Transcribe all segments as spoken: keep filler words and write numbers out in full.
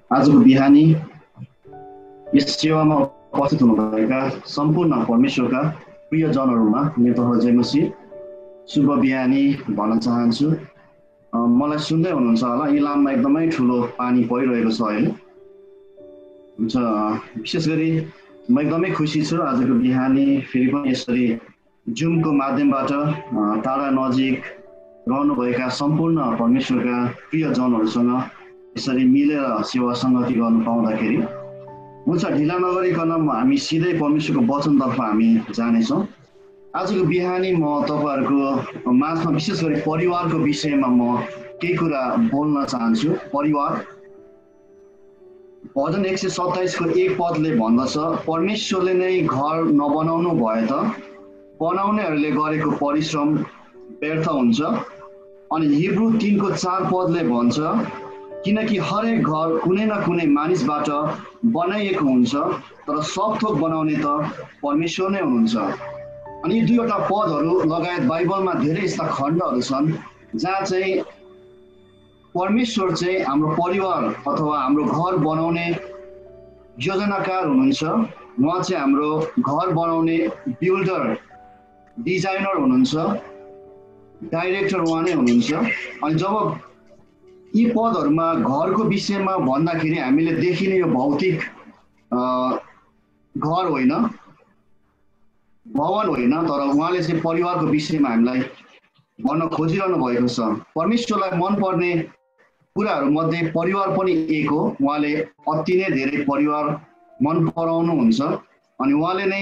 आजको बिहानी यस सेवामा उपस्थित हुनुभएका सम्पूर्ण परमेश्वरका प्रियजनहरूमा मेरो तर्फबाट जय मसीह शुभ बिहानी भन्न चाहन्छु। मलाई सुन्दै हुनुहुन्छ होला, इलाममा एकदमै ठुलो पानी परिरहेको छ अहिले। हुन्छ, विशेष गरी म एकदमै खुसी छु आजको बिहानी फेरि पनि यसरी जुमको माध्यमबाट टाढा नजिक रहनुभएका सम्पूर्ण परमेश्वरका प्रियजनहरूसँग यसरी मिलेर सेवा सङ्गति गर्नु पाउँदाखेरि। हुन्छ, ढिला नगरिकन हामी सिधै परमेश्वरको वचनतर्फ हामी जानेछौँ। आजको बिहानी म तपाईँहरूको माझमा विशेष गरी परिवारको विषयमा म केही कुरा बोल्न चाहन्छु। परिवार, भजन एक सय सत्ताइसको एक पदले भन्दछ, परमेश्वरले नै घर नबनाउनु भए त बनाउनेहरूले गरेको परिश्रम व्यर्थ हुन्छ। अनि हिब्रू तिनको चार पदले भन्छ, किनकि हरेक घर कुनै न कुनै मानिसबाट बनाइएको हुन्छ, तर सब थोक बनाउने त परमेश्वर नै हुनुहुन्छ। अनि यी दुईवटा पदहरू लगायत बाइबलमा धेरै यस्ता खण्डहरू छन् जहाँ चाहिँ परमेश्वर चाहिँ हाम्रो परिवार अथवा हाम्रो घर बनाउने योजनाकार हुनुहुन्छ। उहाँ चाहिँ हाम्रो घर बनाउने बिल्डर, डिजाइनर हुनुहुन्छ, डाइरेक्टर उहाँ नै हुनुहुन्छ। अनि जब यी पदहरूमा घरको विषयमा भन्दाखेरि हामीले देखिने यो भौतिक घर होइन, भवन होइन, तर उहाँले चाहिँ परिवारको विषयमा हामीलाई भन्न खोजिरहनु भएको छ। परमेश्वरलाई मनपर्ने कुराहरू मध्ये परिवार पनि एक हो। उहाँले अति नै धेरै परिवार मन पराउनुहुन्छ। अनि उहाँले नै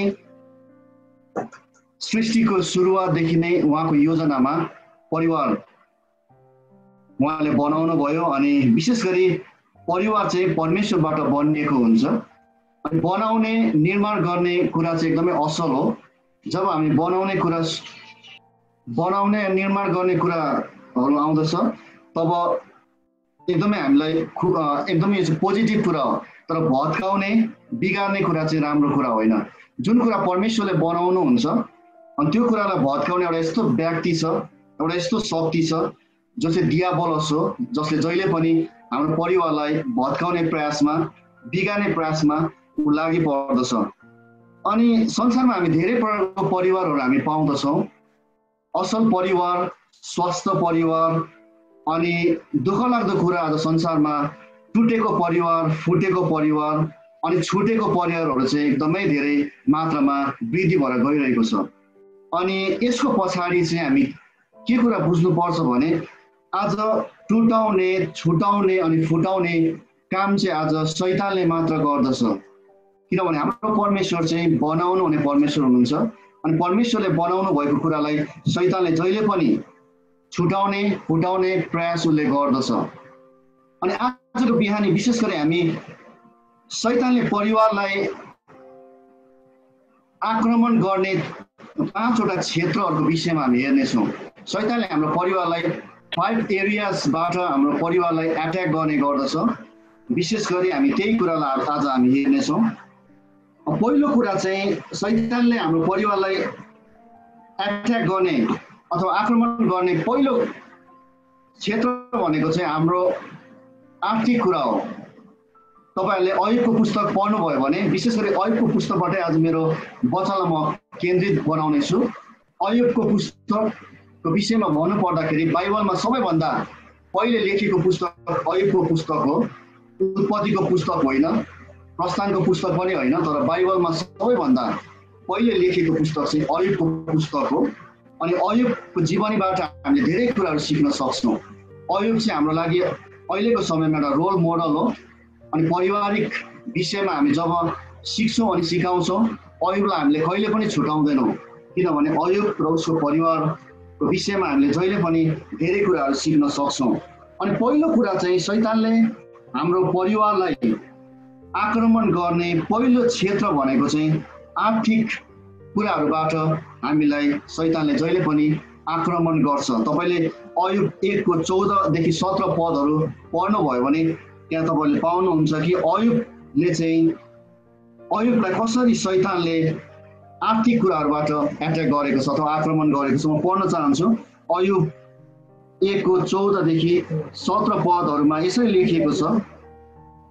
सृष्टिको सुरुवातदेखि नै उहाँको योजनामा परिवार उहाँले बनाउनु भयो। अनि विशेष गरी परिवार चाहिँ परमेश्वरबाट बनिएको हुन्छ। अनि बनाउने, निर्माण गर्ने कुरा चाहिँ एकदमै असल हो। जब हामी बनाउने कुरा बनाउने निर्माण गर्ने कुराहरू आउँदछ तब एकदमै हामीलाई एकदमै यो चाहिँ पोजिटिभ कुरा हो। तर भत्काउने, बिगार्ने कुरा चाहिँ राम्रो कुरा होइन। जुन कुरा परमेश्वरले बनाउनुहुन्छ अनि त्यो कुरालाई भत्काउने एउटा यस्तो व्यक्ति छ, एउटा यस्तो शक्ति छ जो चाहिँ दियाबलस हो, जसले जहिले पनि हाम्रो परिवारलाई भत्काउने प्रयासमा, बिगार्ने प्रयासमा ऊ लागि पर्दछ। अनि संसारमा हामी धेरै प्रकारको परिवारहरू हामी पाउँदछौँ। असल परिवार, स्वस्थ परिवार, अनि दुःख लाग्दो कुरा आज संसारमा टुटेको परिवार, फुटेको परिवार अनि छुटेको परिवारहरू चाहिँ एकदमै धेरै मात्रामा वृद्धि भएर गइरहेको छ। अनि यसको पछाडि चाहिँ हामी के कुरा बुझ्नुपर्छ भने आज टुटाउने, छुटाउने अनि फुटाउने काम चाहिँ आज शैतानले मात्र गर्दछ। किनभने हाम्रो परमेश्वर चाहिँ बनाउनु हुने परमेश्वर हुनुहुन्छ। अनि परमेश्वरले बनाउनु भएको कुरालाई शैतानले जहिले पनि छुटाउने, फुटाउने प्रयास उसले गर्दछ। अनि आजको बिहानी विशेष गरी हामी शैतानले परिवारलाई आक्रमण गर्ने पाँचवटा क्षेत्रहरूको विषयमा हामी हेर्नेछौँ। शैतानले हाम्रो परिवारलाई फाइभ एरियाजबाट हाम्रो परिवारलाई एट्याक गर्ने गर्दछ। विशेष गरी हामी त्यही कुरालाई आज हामी हेर्नेछौँ। पहिलो कुरा चाहिँ शैतानले हाम्रो परिवारलाई एट्याक गर्ने अथवा आक्रमण गर्ने पहिलो क्षेत्र भनेको चाहिँ हाम्रो आर्थिक कुरा हो। तपाईँहरूले अयुबको पुस्तक पढ्नुभयो भने विशेष गरी अयुबको पुस्तकबाटै आज मेरो वचनलाई म केन्द्रित बनाउने छु। अयुबको पुस्तकको विषयमा भन्नु पर्दाखेरि बाइबलमा सबैभन्दा पहिले लेखेको पुस्तक अयुबको पुस्तक हो। उत्पत्तिको पुस्तक होइन, प्रस्थानको पुस्तक पनि होइन, तर बाइबलमा सबैभन्दा पहिले लेखेको पुस्तक चाहिँ अयुबको पुस्तक हो। अनि अयुबको जीवनीबाट हामीले धेरै कुराहरू सिक्न सक्छौँ। अयुब चाहिँ हाम्रो लागि अहिलेको समयमा एउटा रोल मोडल हो। अनि पारिवारिक विषयमा हामी जब सिक्छौँ अनि सिकाउँछौँ, अयुबलाई हामीले कहिले पनि छुटाउँदैनौँ। किनभने अयुब र उसको परिवारको विषयमा हामीले जहिले पनि धेरै कुराहरू सिक्न सक्छौँ। अनि पहिलो कुरा चाहिँ शैतानले हाम्रो परिवारलाई आक्रमण गर्ने पहिलो क्षेत्र भनेको चाहिँ आर्थिक कुराहरूबाट हामीलाई शैतानले जहिले पनि आक्रमण गर्छ। तपाईँले अयुब एकको चौधदेखि सत्र पदहरू पढ्नुभयो भने त्यहाँ तपाईँले पाउनुहुन्छ कि अयुबले चाहिँ अयुबलाई कसरी शैतानले आर्थिक कुराहरूबाट एट्याक गरेको छ अथवा आक्रमण गरेको छ। म पढ्न चाहन्छु। अयुब एकको चौधदेखि सत्र पदहरूमा यसरी लेखिएको छ,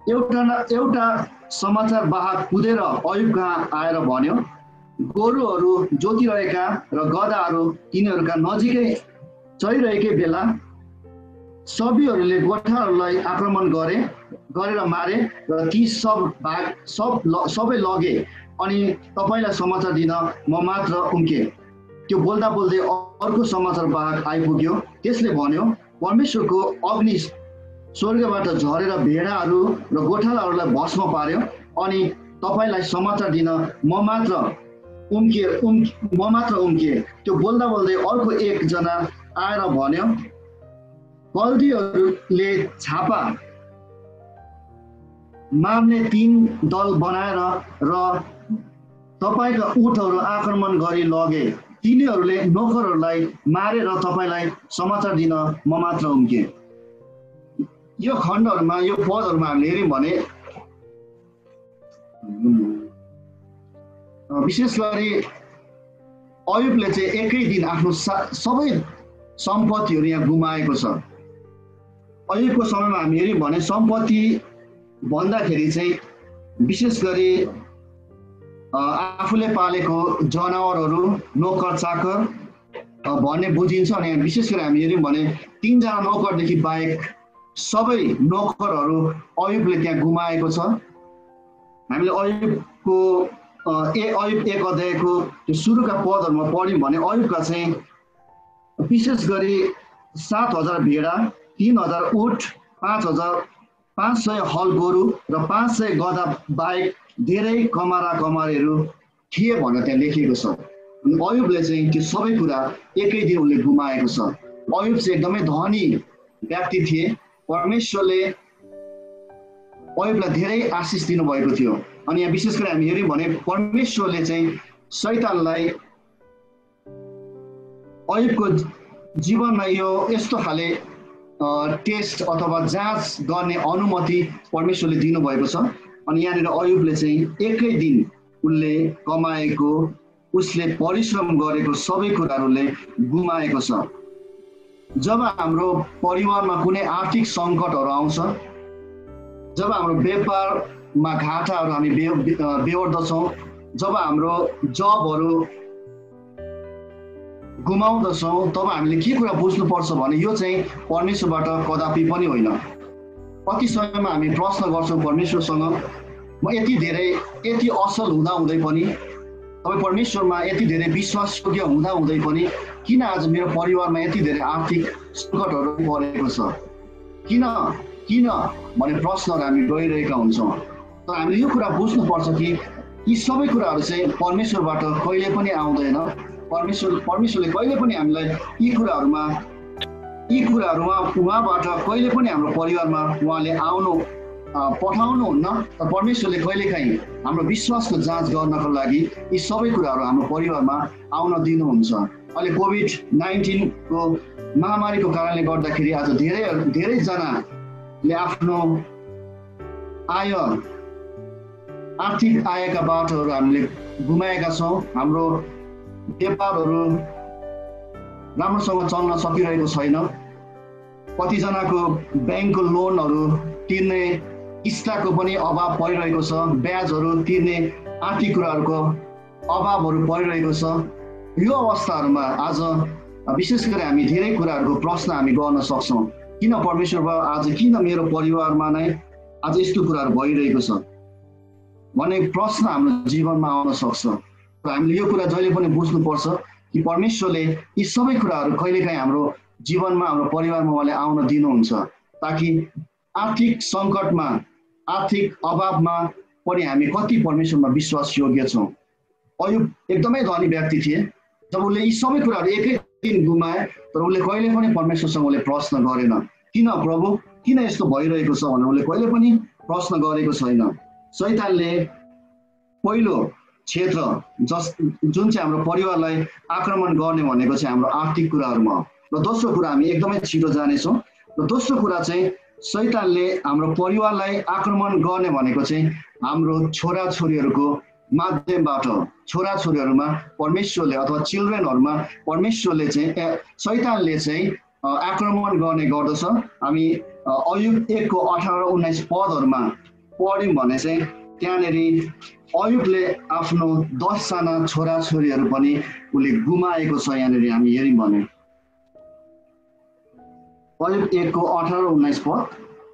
एउटा न एउटा समाचार वाहक कुदेर अयुब कहाँ आएर भन्यो, गोरुहरू जोतिरहेका र गधाहरू तिनीहरूका नजिकै चलिरहेकै बेला सबीहरूले गोठाहरूलाई आक्रमण गरे गरेर मारे र ती सब भाग सब सबै लगे अनि तपाईँलाई समाचार दिन म मात्र उम्के। त्यो बोल्दा बोल्दै अर्को समाचार वाहक आइपुग्यो। त्यसले भन्यो, परमेश्वरको अग्नि स्वर्गबाट झरेर भेडाहरू र गोठालाहरूलाई भस्म पार्यो अनि तपाईँलाई समाचार दिन म मात्र उम्के उम् म मात्र उम्के। त्यो बोल्दा बोल्दै अर्को एकजना आएर भन्यो, कल्दीहरूले छापा मार्ने तीन दल बनाएर र तपाईँका उठहरू आक्रमण गरी लगे। तिनीहरूले नोकरहरूलाई मारेर तपाईँलाई समाचार दिन म मात्र उम्के। यो खण्डहरूमा यो पदहरूमा हामीले हेऱ्यौँ भने विशेष गरी अयुबले चाहिँ एकै दिन आफ्नो सबै सम्पत्तिहरू यहाँ गुमाएको छ। अयुबको समयमा हामी हेऱ्यौँ भने सम्पत्ति भन्दाखेरि चाहिँ विशेष गरी आफूले पालेको जनावरहरू, नोकर चाकर भन्ने बुझिन्छ। अनि विशेष गरी हामी हेऱ्यौँ भने तीनजना नोकरदेखि बाहेक सबै नोकरहरू अयुबले त्यहाँ गुमाएको छ। हामीले अयुबको ए अयुब एक अध्यायको त्यो सुरुका पदहरूमा पढ्यौँ भने अयुबका चाहिँ विशेष गरी सात हजार भेडा, तीन हजार उठ, पाँच हजार पाँच सय हल गोरु र पाँच सय गधा बाहेक धेरै कमारा कमारेहरू थिए भनेर त्यहाँ लेखिएको छ। अयुबले चाहिँ त्यो सबै कुरा एकै दिन उसले गुमाएको छ। अयुब चाहिँ एकदमै धनी व्यक्ति थिए। परमेश्वरले अयुबलाई धेरै आशिष दिनुभएको थियो। अनि यहाँ विशेष गरी हामी हेऱ्यौँ भने परमेश्वरले चाहिँ शैतानलाई अयुबको जीवनमा यो यस्तो खाले टेस्ट अथवा जाँच गर्ने अनुमति परमेश्वरले दिनुभएको छ। अनि यहाँनिर अयुबले चाहिँ एकै दिन उसले कमाएको, उसले परिश्रम गरेको सबै कुराहरूले गुमाएको छ। जब हाम्रो परिवारमा कुनै आर्थिक सङ्कटहरू आउँछ, जब हाम्रो व्यापारमा घाटाहरू हामी बेहोर्दछौँ, जब हाम्रो जबहरू गुमाउँदछौँ, तब हामीले के कुरा बुझ्नुपर्छ भने यो चाहिँ परमेश्वरबाट कदापि पनि होइन। कति समयमा हामी प्रश्न गर्छौँ परमेश्वरसँग, म यति धेरै यति असल हुँदा हुँदै पनि, तपाईँ परमेश्वरमा यति धेरै विश्वासयोग्य हुँदा हुँदै पनि किन आज मेरो परिवारमा यति धेरै आर्थिक सङ्कटहरू परेको छ, किन किन भन्ने प्रश्नहरू हामी गइरहेका हुन्छौँ। तर हामीले यो कुरा बुझ्नुपर्छ कि यी सबै कुराहरू चाहिँ परमेश्वरबाट कहिले पनि आउँदैन। परमेश्वर परमेश्वरले कहिले पनि हामीलाई यी कुराहरूमा यी कुराहरूमा उहाँबाट कहिले पनि हाम्रो परिवारमा उहाँले आउनु पठाउनुहुन्न। तर परमेश्वरले कहिलेकाहीँ हाम्रो विश्वासको जाँच गर्नको लागि यी सबै कुराहरू हाम्रो परिवारमा आउन दिनुहुन्छ। अहिले कोभिड नाइन्टिनको महामारीको कारणले गर्दाखेरि आज धेरै धेरैजनाले आफ्नो आय आर्थिक आयका बाटोहरू हामीले गुमाएका छौँ। हाम्रो व्यापारहरू राम्रोसँग चल्न सकिरहेको छैन। कतिजनाको ब्याङ्कको लोनहरू तिर्ने किस्ताको पनि अभाव परिरहेको छ, ब्याजहरू तिर्ने आर्थिक कुराहरूको अभावहरू परिरहेको छ। यो अवस्थाहरूमा आज विशेष गरी हामी धेरै कुराहरूको प्रश्न हामी गर्न सक्छौँ, किन परमेश्वरबाट आज किन मेरो परिवारमा नै आज यस्तो कुराहरू भइरहेको छ भन्ने प्रश्न हाम्रो जीवनमा आउन सक्छ। र हामीले यो कुरा जहिले पनि बुझ्नुपर्छ कि परमेश्वरले यी सबै कुराहरू कहिलेकाहीँ हाम्रो जीवनमा, हाम्रो परिवारमा उहाँले आउन दिनुहुन्छ, ताकि आर्थिक सङ्कटमा, आर्थिक अभावमा पनि हामी कति परमेश्वरमा विश्वास योग्य छौँ। अयुब एकदमै धनी व्यक्ति थिए। जब उसले यी सबै कुराहरू एकै दिन गुमाए, तर उसले कहिले पनि परमेश्वरसँग उसले प्रश्न गरेन, किन प्रभु किन यस्तो भइरहेको छ भनेर उसले कहिले पनि प्रश्न गरेको छैन। शैतानले पहिलो क्षेत्र जस जुन चाहिँ हाम्रो परिवारलाई आक्रमण गर्ने भनेको चाहिँ हाम्रो आर्थिक कुराहरूमा, र दोस्रो कुरा हामी एकदमै छिटो जानेछौँ। र दोस्रो कुरा चाहिँ शैतानले हाम्रो परिवारलाई आक्रमण गर्ने भनेको चाहिँ हाम्रो छोराछोरीहरूको माध्यमबाट, छोराछोरीहरूमा परमेश्वरले अथवा चिल्ड्रेनहरूमा परमेश्वरले चाहिँ शैतानले चाहिँ आक्रमण गर्ने गर्दछ। हामी अयुब एकको अठार उन्नाइस पदहरूमा पढ्यौँ भने चाहिँ त्यहाँनिर अयुबले आफ्नो दसजना छोराछोरीहरू पनि उसले गुमाएको छ। यहाँनिर हामी हेऱ्यौँ भने अयुब एकको अठार उन्नाइस पद,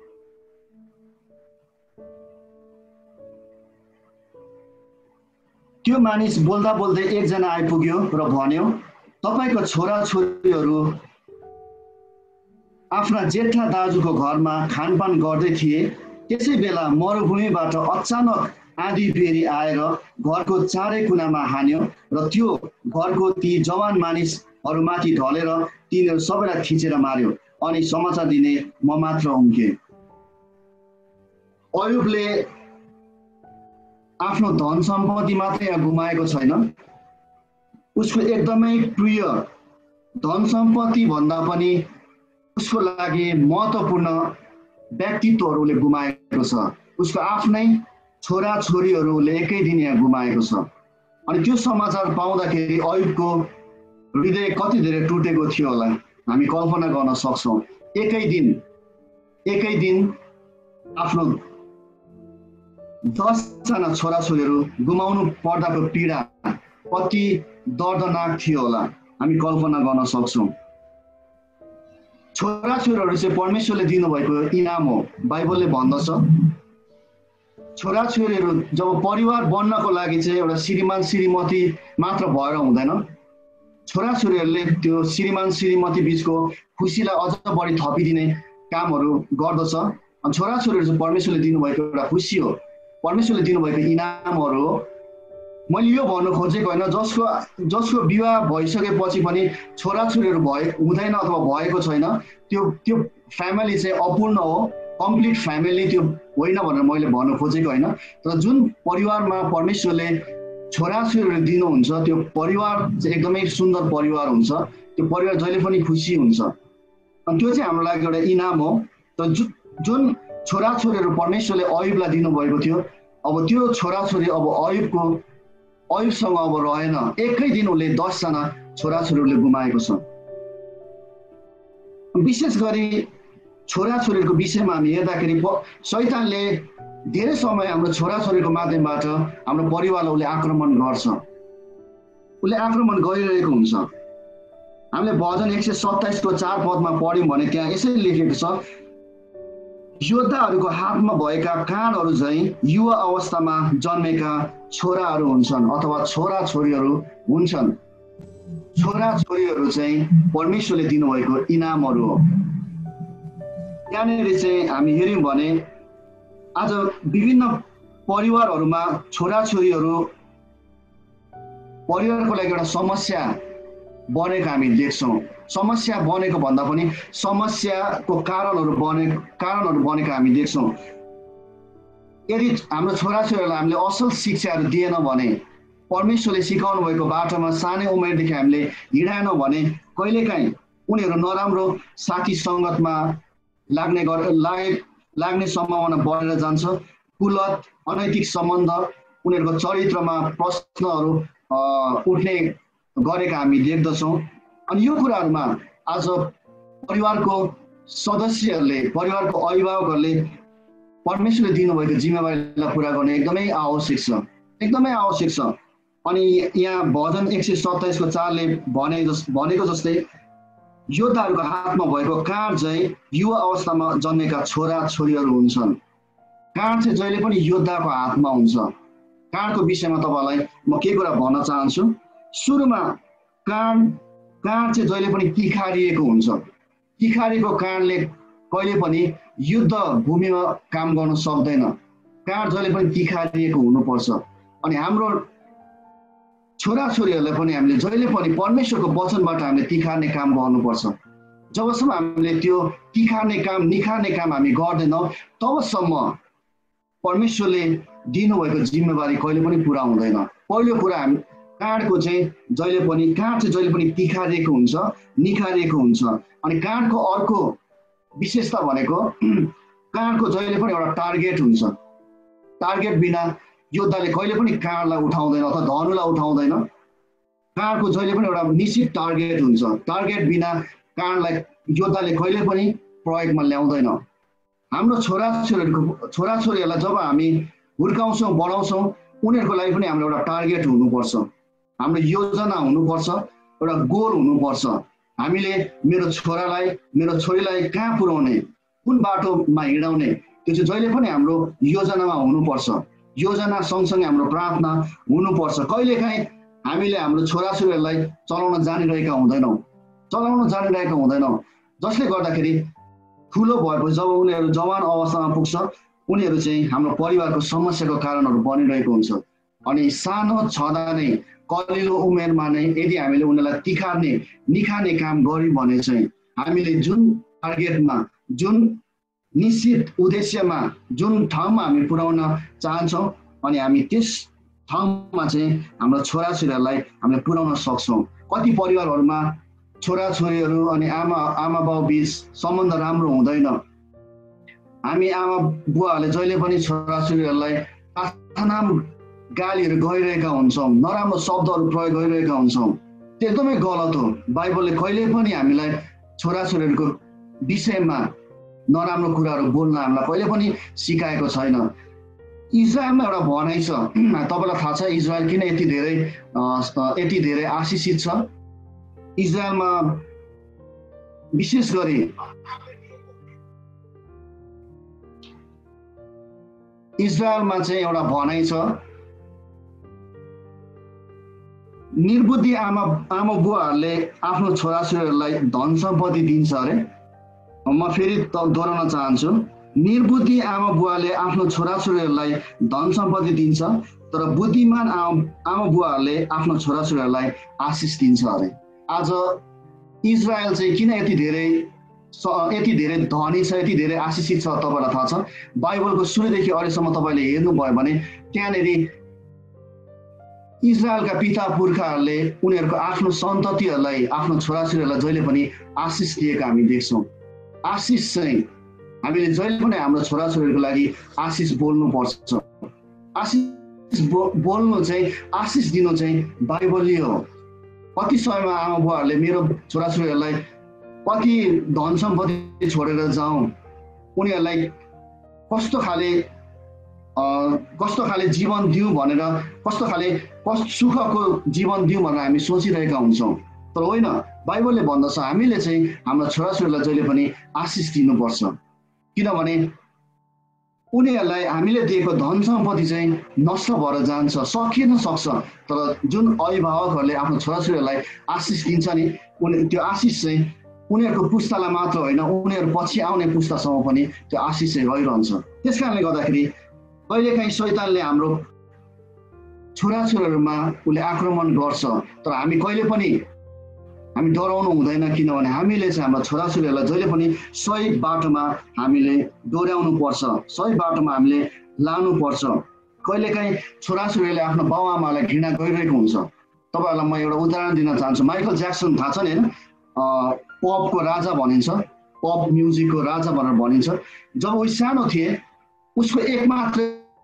त्यो मानिस बोल्दा बोल्दै एकजना आइपुग्यो र भन्यो, तपाईँको छोराछोरीहरू आफ्ना जेठा दाजुको घरमा खानपान गर्दै थिए। त्यसै बेला मरुभूमिबाट अचानक आँधी बेरी आएर घरको चारै कुनामा हान्यो र त्यो घरको ती जवान मानिसहरूमाथि ढलेर तिनीहरू सबैलाई थिचेर मार्यो। अनि समाचार दिने म मात्र उम्के। अयुबले आफ्नो धन सम्पत्ति मात्रै यहाँ गुमाएको छैन, उसको एकदमै प्रिय धन सम्पत्ति भन्दा पनि उसको लागि महत्त्वपूर्ण व्यक्तित्वहरूले गुमाएको छ। उसको आफ्नै छोराछोरीहरूले एकै दिन यहाँ गुमाएको छ। अनि त्यो समाचार पाउँदाखेरि अयुबको हृदय कति धेरै टुटेको थियो होला हामी कल्पना गर्न सक्छौँ। एकै दिन एकै दिन आफ्नो दसजना छोराछोरीहरू गुमाउनु पर्दाको पीडा कति दर्दनाक थियो होला हामी कल्पना गर्न सक्छौँ। छोराछोरीहरू चाहिँ परमेश्वरले दिनुभएको इनाम हो। बाइबलले भन्दछ छोराछोरीहरू जब परिवार बन्नको लागि चाहिँ एउटा श्रीमान श्रीमती मात्र भएर हुँदैन, छोराछोरीहरूले त्यो श्रीमान श्रीमती बिचको खुसीलाई अझ बढी थपिदिने कामहरू गर्दछ। छोराछोरीहरू चाहिँ परमेश्वरले दिनुभएको एउटा खुसी हो, परमेश्वरले दिनुभएको इनामहरू हो। मैले यो भन्नु खोजेको होइन जसको जसको विवाह भइसकेपछि पनि छोराछोरीहरू भए हुँदैन अथवा भएको छैन, त्यो त्यो फ्यामिली चाहिँ अपूर्ण हो, कम्प्लिट फ्यामिली त्यो होइन भनेर मैले भन्नु खोजेको होइन। तर जुन परिवारमा परमेश्वरले छोराछोरीहरू दिनुहुन्छ त्यो परिवार चाहिँ एकदमै सुन्दर परिवार हुन्छ, त्यो परिवार जहिले पनि खुसी हुन्छ। अनि त्यो चाहिँ हाम्रो लागि एउटा इनाम हो। तर जु जुन छोराछोरीहरू परमेश्वरले अयुबलाई दिनुभएको थियो, अब त्यो छोराछोरी अब अयुबको अयुबसँग अब रहेन। एकै दिन उसले दसजना छोराछोरीहरूले गुमाएको छ। विशेष गरी छोराछोरीहरूको विषयमा हामी हेर्दाखेरि शैतानले धेरै समय हाम्रो छोराछोरीको माध्यमबाट हाम्रो परिवारलाई उसले आक्रमण गर्छ, उसले आक्रमण गरिरहेको हुन्छ। हामीले भजन एक सय सत्ताइसको चार पदमा पढ्यौँ भने त्यहाँ यसरी लेखेको छ, योद्धाहरूको हातमा भएका काँडहरू झैँ युवा अवस्थामा जन्मेका छोराहरू हुन्छन् अथवा छोराछोरीहरू हुन्छन्। छोराछोरीहरू चाहिँ परमेश्वरले दिनुभएको इनामहरू हो। यहाँनिर चाहिँ हामी हेऱ्यौँ भने आज विभिन्न परिवारहरूमा छोराछोरीहरू परिवारको लागि एउटा समस्या बनेको हामी देख्छौँ। समस्या बनेको भन्दा पनि समस्याको कारणहरू बनेको कारणहरू बनेको हामी देख्छौँ। यदि हाम्रो छोराछोरीहरूलाई हामीले असल शिक्षाहरू दिएन भने, परमेश्वरले सिकाउनु भएको बाटोमा सानै उमेरदेखि हामीले हिँडाएनौँ भने कहिलेकाहीँ उनीहरू नराम्रो साथी सङ्गतमा लाग्ने गर लाग लाग्ने सम्भावना बढेर जान्छ। कुलत, अनैतिक सम्बन्ध, उनीहरूको चरित्रमा प्रश्नहरू उठ्ने गरेका हामी देख्दछौँ। अनि यो कुराहरूमा आज परिवारको सदस्यहरूले, परिवारको अभिभावकहरूले परमेश्वरले दिनुभएको जिम्मेवारीलाई पुरा गर्ने एकदमै आवश्यक छ, एकदमै आवश्यक छ। अनि यहाँ भजन एक सय सत्ताइसको चारले भने जस भनेको जस्तै योद्धाहरूको हातमा भएको काँड चाहिँ युवा अवस्थामा जन्मेका छोरा छोरीहरू हुन्छन्। काँड चाहिँ जहिले पनि योद्धाको हातमा हुन्छ। काँडको विषयमा तपाईँलाई म के कुरा भन्न चाहन्छु। सुरुमा काँड काँड चाहिँ जहिले पनि तिखारिएको हुन्छ। तिखारिएको काँडले कहिले पनि युद्ध भूमिमा काम गर्न सक्दैन। काँड जहिले पनि तिखारिएको हुनुपर्छ। अनि हाम्रो छोराछोरीहरूलाई पनि हामीले जहिले पनि परमेश्वरको वचनबाट हामीले तिखार्ने काम गर्नुपर्छ। जबसम्म हामीले त्यो तिखार्ने काम निखार्ने काम हामी गर्दैनौँ तबसम्म परमेश्वरले दिनुभएको जिम्मेवारी कहिले पनि पुरा हुँदैन। पहिलो कुरा हामी काँडको चाहिँ जहिले पनि काँड चाहिँ जहिले पनि तिखारिएको हुन्छ, निखारिएको हुन्छ। अनि काँडको अर्को विशेषता भनेको काँडको जहिले पनि एउटा टार्गेट हुन्छ। टार्गेट बिना योद्धाले कहिले पनि काँडलाई उठाउँदैन अथवा धनुलाई उठाउँदैन। काँडको जहिले पनि एउटा निश्चित टार्गेट हुन्छ। टार्गेट बिना काँडलाई योद्धाले कहिले पनि प्रयोगमा ल्याउँदैन। हाम्रो छोराछोरीहरूको छोराछोरीहरूलाई जब हामी हुर्काउँछौँ बढाउँछौँ उनीहरूको लागि पनि हाम्रो एउटा टार्गेट हुनुपर्छ, हाम्रो योजना हुनुपर्छ, एउटा गोल हुनुपर्छ। हामीले मेरो छोरालाई मेरो छोरीलाई कहाँ पुर्याउने, कुन बाटोमा हिँडाउने, त्यो चाहिँ जहिले पनि हाम्रो योजनामा हुनुपर्छ। योजना सँगसँगै हाम्रो प्रार्थना हुनुपर्छ। कहिलेकाहीँ हामीले हाम्रो छोराछोरीहरूलाई चलाउन जानिरहेका हुँदैनौँ चलाउन जानिरहेका हुँदैनौँ जसले गर्दाखेरि ठुलो भएपछि जब उनीहरू जवान अवस्थामा पुग्छ उनीहरू चाहिँ हाम्रो परिवारको समस्याको कारणहरू बनिरहेको हुन्छ। अनि सानो छँदा नै कलिलो उमेरमा नै यदि हामीले उनीहरूलाई तिखार्ने निखार्ने काम गर्यौँ भने चाहिँ हामीले जुन टार्गेटमा जुन निश्चित उद्देश्यमा जुन ठाउँमा हामी पुर्याउन चाहन्छौँ अनि हामी त्यस ठाउँमा चाहिँ हाम्रो छोराछोरीहरूलाई हामीले पुर्याउन सक्छौँ। कति परिवारहरूमा छोराछोरीहरू अनि आमा आमा बाउ बिच सम्बन्ध राम्रो हुँदैन। हामी आमा बुवाहरूले जहिले पनि छोराछोरीहरूलाई तानाम गालीहरू गइरहेका हुन्छौँ, नराम्रो शब्दहरू प्रयोग गरिरहेका हुन्छौँ। त्यो एकदमै गलत हो। बाइबलले कहिले पनि हामीलाई छोराछोरीहरूको विषयमा नराम्रो कुराहरू बोल्न हामीलाई कहिले पनि सिकाएको छैन। इजरायलमा एउटा भनाइ छ, तपाईँलाई थाहा छ इजरायल किन यति धेरै यति धेरै आशिषित छ? इजरायलमा विशेष गरी इजरायलमा चाहिँ एउटा भनाइ छ, निर्बुद्धि आमा आमा बुवाहरूले आफ्नो छोराछोरीहरूलाई धन सम्पत्ति दिन्छ अरे। म फेरि दोहोऱ्याउन चाहन्छु, निर्बुद्धि आमा बुवाले आफ्नो छोराछोरीहरूलाई धन सम्पत्ति दिन्छ तर बुद्धिमान आमा आमा बुवाहरूले आफ्नो छोराछोरीहरूलाई आशिष दिन्छ अरे। आज इजरायल चाहिँ किन यति धेरै यति धेरै धनी छ, यति धेरै आशिषित छ तपाईँलाई थाहा छ? बाइबलको सुरुदेखि अहिलेसम्म तपाईँले हेर्नुभयो भने त्यहाँनिर इजरायलका पिता पुर्खाहरूले उनीहरूको आफ्नो सन्ततिहरूलाई आफ्नो छोराछोरीहरूलाई जहिले पनि आशिष दिएको हामी देख्छौँ। आशिष चाहिँ हामीले जहिले पनि हाम्रो छोराछोरीहरूको लागि आशिष बोल्नुपर्छ। आशिष बो बोल्नु चाहिँ आशिष दिनु चाहिँ बाइबलीय हो। कति समयमा आमा बुवाहरूले मेरो छोराछोरीहरूलाई कति धन सम्पत्ति छोडेर जाउँ, उनीहरूलाई कस्तो खाले कस्तो खाले जीवन दिउँ भनेर कस्तो खाले कस्तो सुखको जीवन दिउँ भनेर हामी सोचिरहेका हुन्छौँ। तर होइन, बाइबलले भन्दछ हामीले चाहिँ हाम्रो छोराछोरीलाई जहिले पनि आशिष दिनुपर्छ। किनभने उनीहरूलाई हामीले दिएको धन सम्पत्ति चाहिँ नष्ट भएर जान्छ, सकिन सक्छ, तर जुन अभिभावकहरूले आफ्नो छोराछोरीहरूलाई आशिष दिन्छ नि उनी त्यो आशिष चाहिँ उनीहरूको पुस्तालाई मात्र होइन उनीहरू पछि आउने पुस्तासम्म पनि त्यो आशिष चाहिँ रहिरहन्छ। त्यस कारणले गर्दाखेरि कहिलेकाहीँ शैतानले हाम्रो छोराछोरीहरूमा उसले आक्रमण गर्छ, तर हामी कहिले पनि हामी डराउनु हुँदैन। किनभने हामीले चाहिँ हाम्रो छोराछोरीहरूलाई जहिले पनि सही बाटोमा हामीले डोर्याउनु पर्छ, सही बाटोमा हामीले लानुपर्छ। कहिलेकाहीँ छोराछोरीहरूले आफ्नो बाउआमालाई घृणा गरिरहेको हुन्छ। तपाईँहरूलाई म एउटा उदाहरण दिन चाहन्छु। माइकल ज्याक्सन थाहा छ नि होइन, पपको राजा भनिन्छ, पप म्युजिकको राजा भनेर भनिन्छ। जब ऊ सानो थिए उसको एकमात्र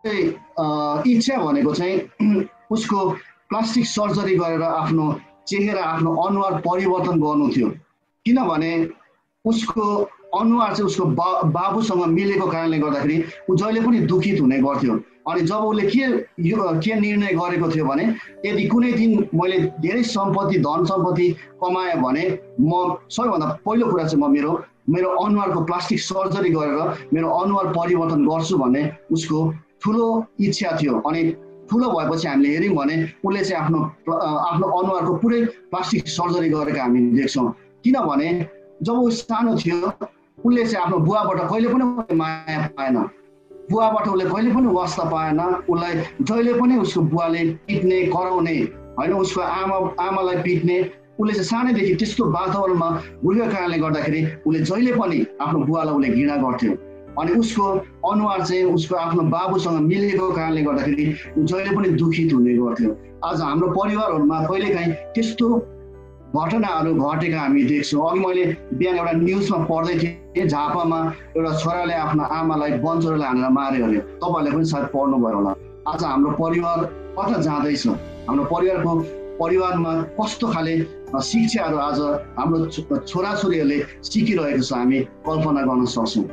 इच्छा भनेको चाहिँ उसको प्लास्टिक सर्जरी गरेर आफ्नो चेहरा आफ्नो अनुहार परिवर्तन गर्नु थियो। किनभने उसको अनुहार चाहिँ उसको बा बाबुसँग मिलेको कारणले गर्दाखेरि ऊ जहिले पनि दुखित हुने गर्थ्यो। अनि जब उसले के के निर्णय गरेको थियो भने यदि कुनै दिन मैले धेरै सम्पत्ति धन सम्पत्ति कमाएँ भने म सबैभन्दा पहिलो कुरा चाहिँ म मेरो मेरो अनुहारको प्लास्टिक सर्जरी गरेर मेरो अनुहार परिवर्तन गर्छु भन्ने उसको ठुलो इच्छा थियो। अनि ठुलो भएपछि हामीले हेऱ्यौँ भने उसले चाहिँ आफ्नो आफ्नो अनुहारको पुरै प्लास्टिक सर्जरी गरेको हामी देख्छौँ। किनभने जब ऊ सानो थियो उसले चाहिँ आफ्नो बुवाबाट कहिले पनि माया पाएन, बुवाबाट उसले कहिले पनि वास्ता पाएन। उसलाई जहिले पनि उसको बुवाले पिट्ने कराउने होइन, उसको आमा आमालाई पिट्ने, उसले चाहिँ सानैदेखि त्यस्तो वातावरणमा हुर्केको कारणले गर्दाखेरि उसले जहिले पनि आफ्नो बुवालाई उसले घृणा गर्थ्यो। अनि उसको अनुहार चाहिँ उसको आफ्नो बाबुसँग मिलेको कारणले गर्दाखेरि ऊ जहिले पनि दुखित हुने गर्थ्यो। आज हाम्रो परिवारहरूमा कहिलेकाहीँ त्यस्तो घटनाहरू घटेका हामी देख्छौँ। अघि मैले बिहान एउटा न्युजमा पढ्दै थिएँ, झापामा एउटा छोराले आफ्नो आमालाई बन्चरोले हानेर मार्यो अरे। तपाईँहरूले पनि सायद पढ्नुभयो होला। आज हाम्रो परिवार कता जाँदैछ, हाम्रो परिवारको परिवारमा कस्तो खाले शिक्षाहरू आज हाम्रो छोराछोरीहरूले सिकिरहेको छ हामी कल्पना गर्न सक्छौँ।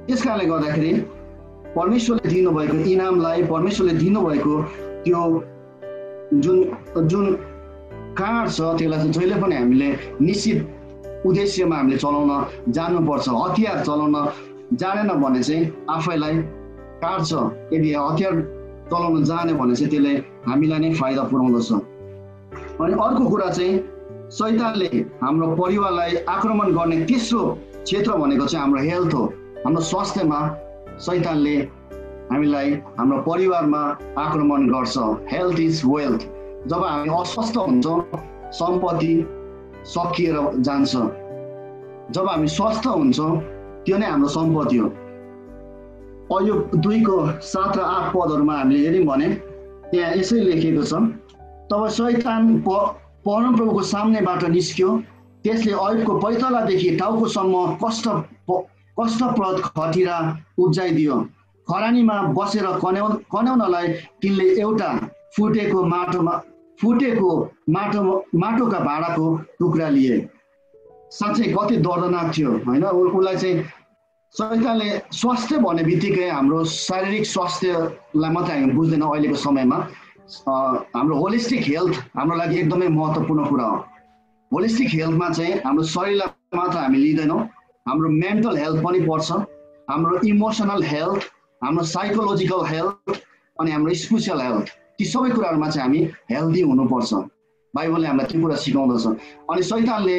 त्यस कारणले गर्दाखेरि परमेश्वरले दिनुभएको इनामलाई, परमेश्वरले दिनुभएको त्यो जुन जुन कार्ड छ त्यसलाई चाहिँ जहिले पनि हामीले निश्चित उद्देश्यमा हामीले चलाउन जान्नुपर्छ। हतियार चलाउन जानेन भने चाहिँ आफैलाई काट्छ, यदि हतियार चलाउन जाने भने चाहिँ त्यसले हामीलाई नै फाइदा पुर्याउँदछ। अनि अर्को कुरा चाहिँ शैतानले हाम्रो परिवारलाई आक्रमण गर्ने तेस्रो क्षेत्र भनेको चाहिँ हाम्रो हेल्थ हो। हाम्रो स्वास्थ्यमा शैतानले हामीलाई हाम्रो परिवारमा आक्रमण गर्छ। Health is wealth. जब हामी अस्वस्थ हुन्छौँ सम्पत्ति सकिएर जान्छ, जब हामी स्वस्थ हुन्छौँ त्यो नै हाम्रो सम्पत्ति हो। अयो दुईको सात र आठ पदहरूमा हामीले हेऱ्यौँ भने त्यहाँ यसै लेखिएको छ, तब शैतान परमप्रभुको सामनेबाट निस्क्यो, त्यसले अयुबको पैतालादेखि टाउकोसम्म कष्ट कष्टप्रद खटिरा उब्जाइदियो। खरानीमा बसेर कन्याउ कन्याउनलाई तिनले एउटा फुटेको माटोमा फुटेको माटो माटोका भाँडाको टुक्रा लिए। साँच्चै कति दर्दनाक थियो होइन। उसलाई चाहिँ शैतानले स्वास्थ्य भन्ने बित्तिकै हाम्रो शारीरिक स्वास्थ्यलाई मात्रै हामी बुझ्दैनौँ। अहिलेको समयमा हाम्रो होलिस्टिक हेल्थ हाम्रो लागि एकदमै महत्त्वपूर्ण कुरा हो। होलिस्टिक हेल्थमा चाहिँ हाम्रो शरीरलाई मात्र हामी लिँदैनौँ, हाम्रो मेन्टल हेल्थ पनि पर्छ, हाम्रो इमोसनल हेल्थ, हाम्रो साइकोलोजिकल हेल्थ अनि हाम्रो स्पिरिचुअल हेल्थ, ती सबै कुराहरूमा चाहिँ हामी हेल्दी हुनुपर्छ। बाइबलले हामीलाई त्यो कुरा सिकाउँदछ। अनि शैतानले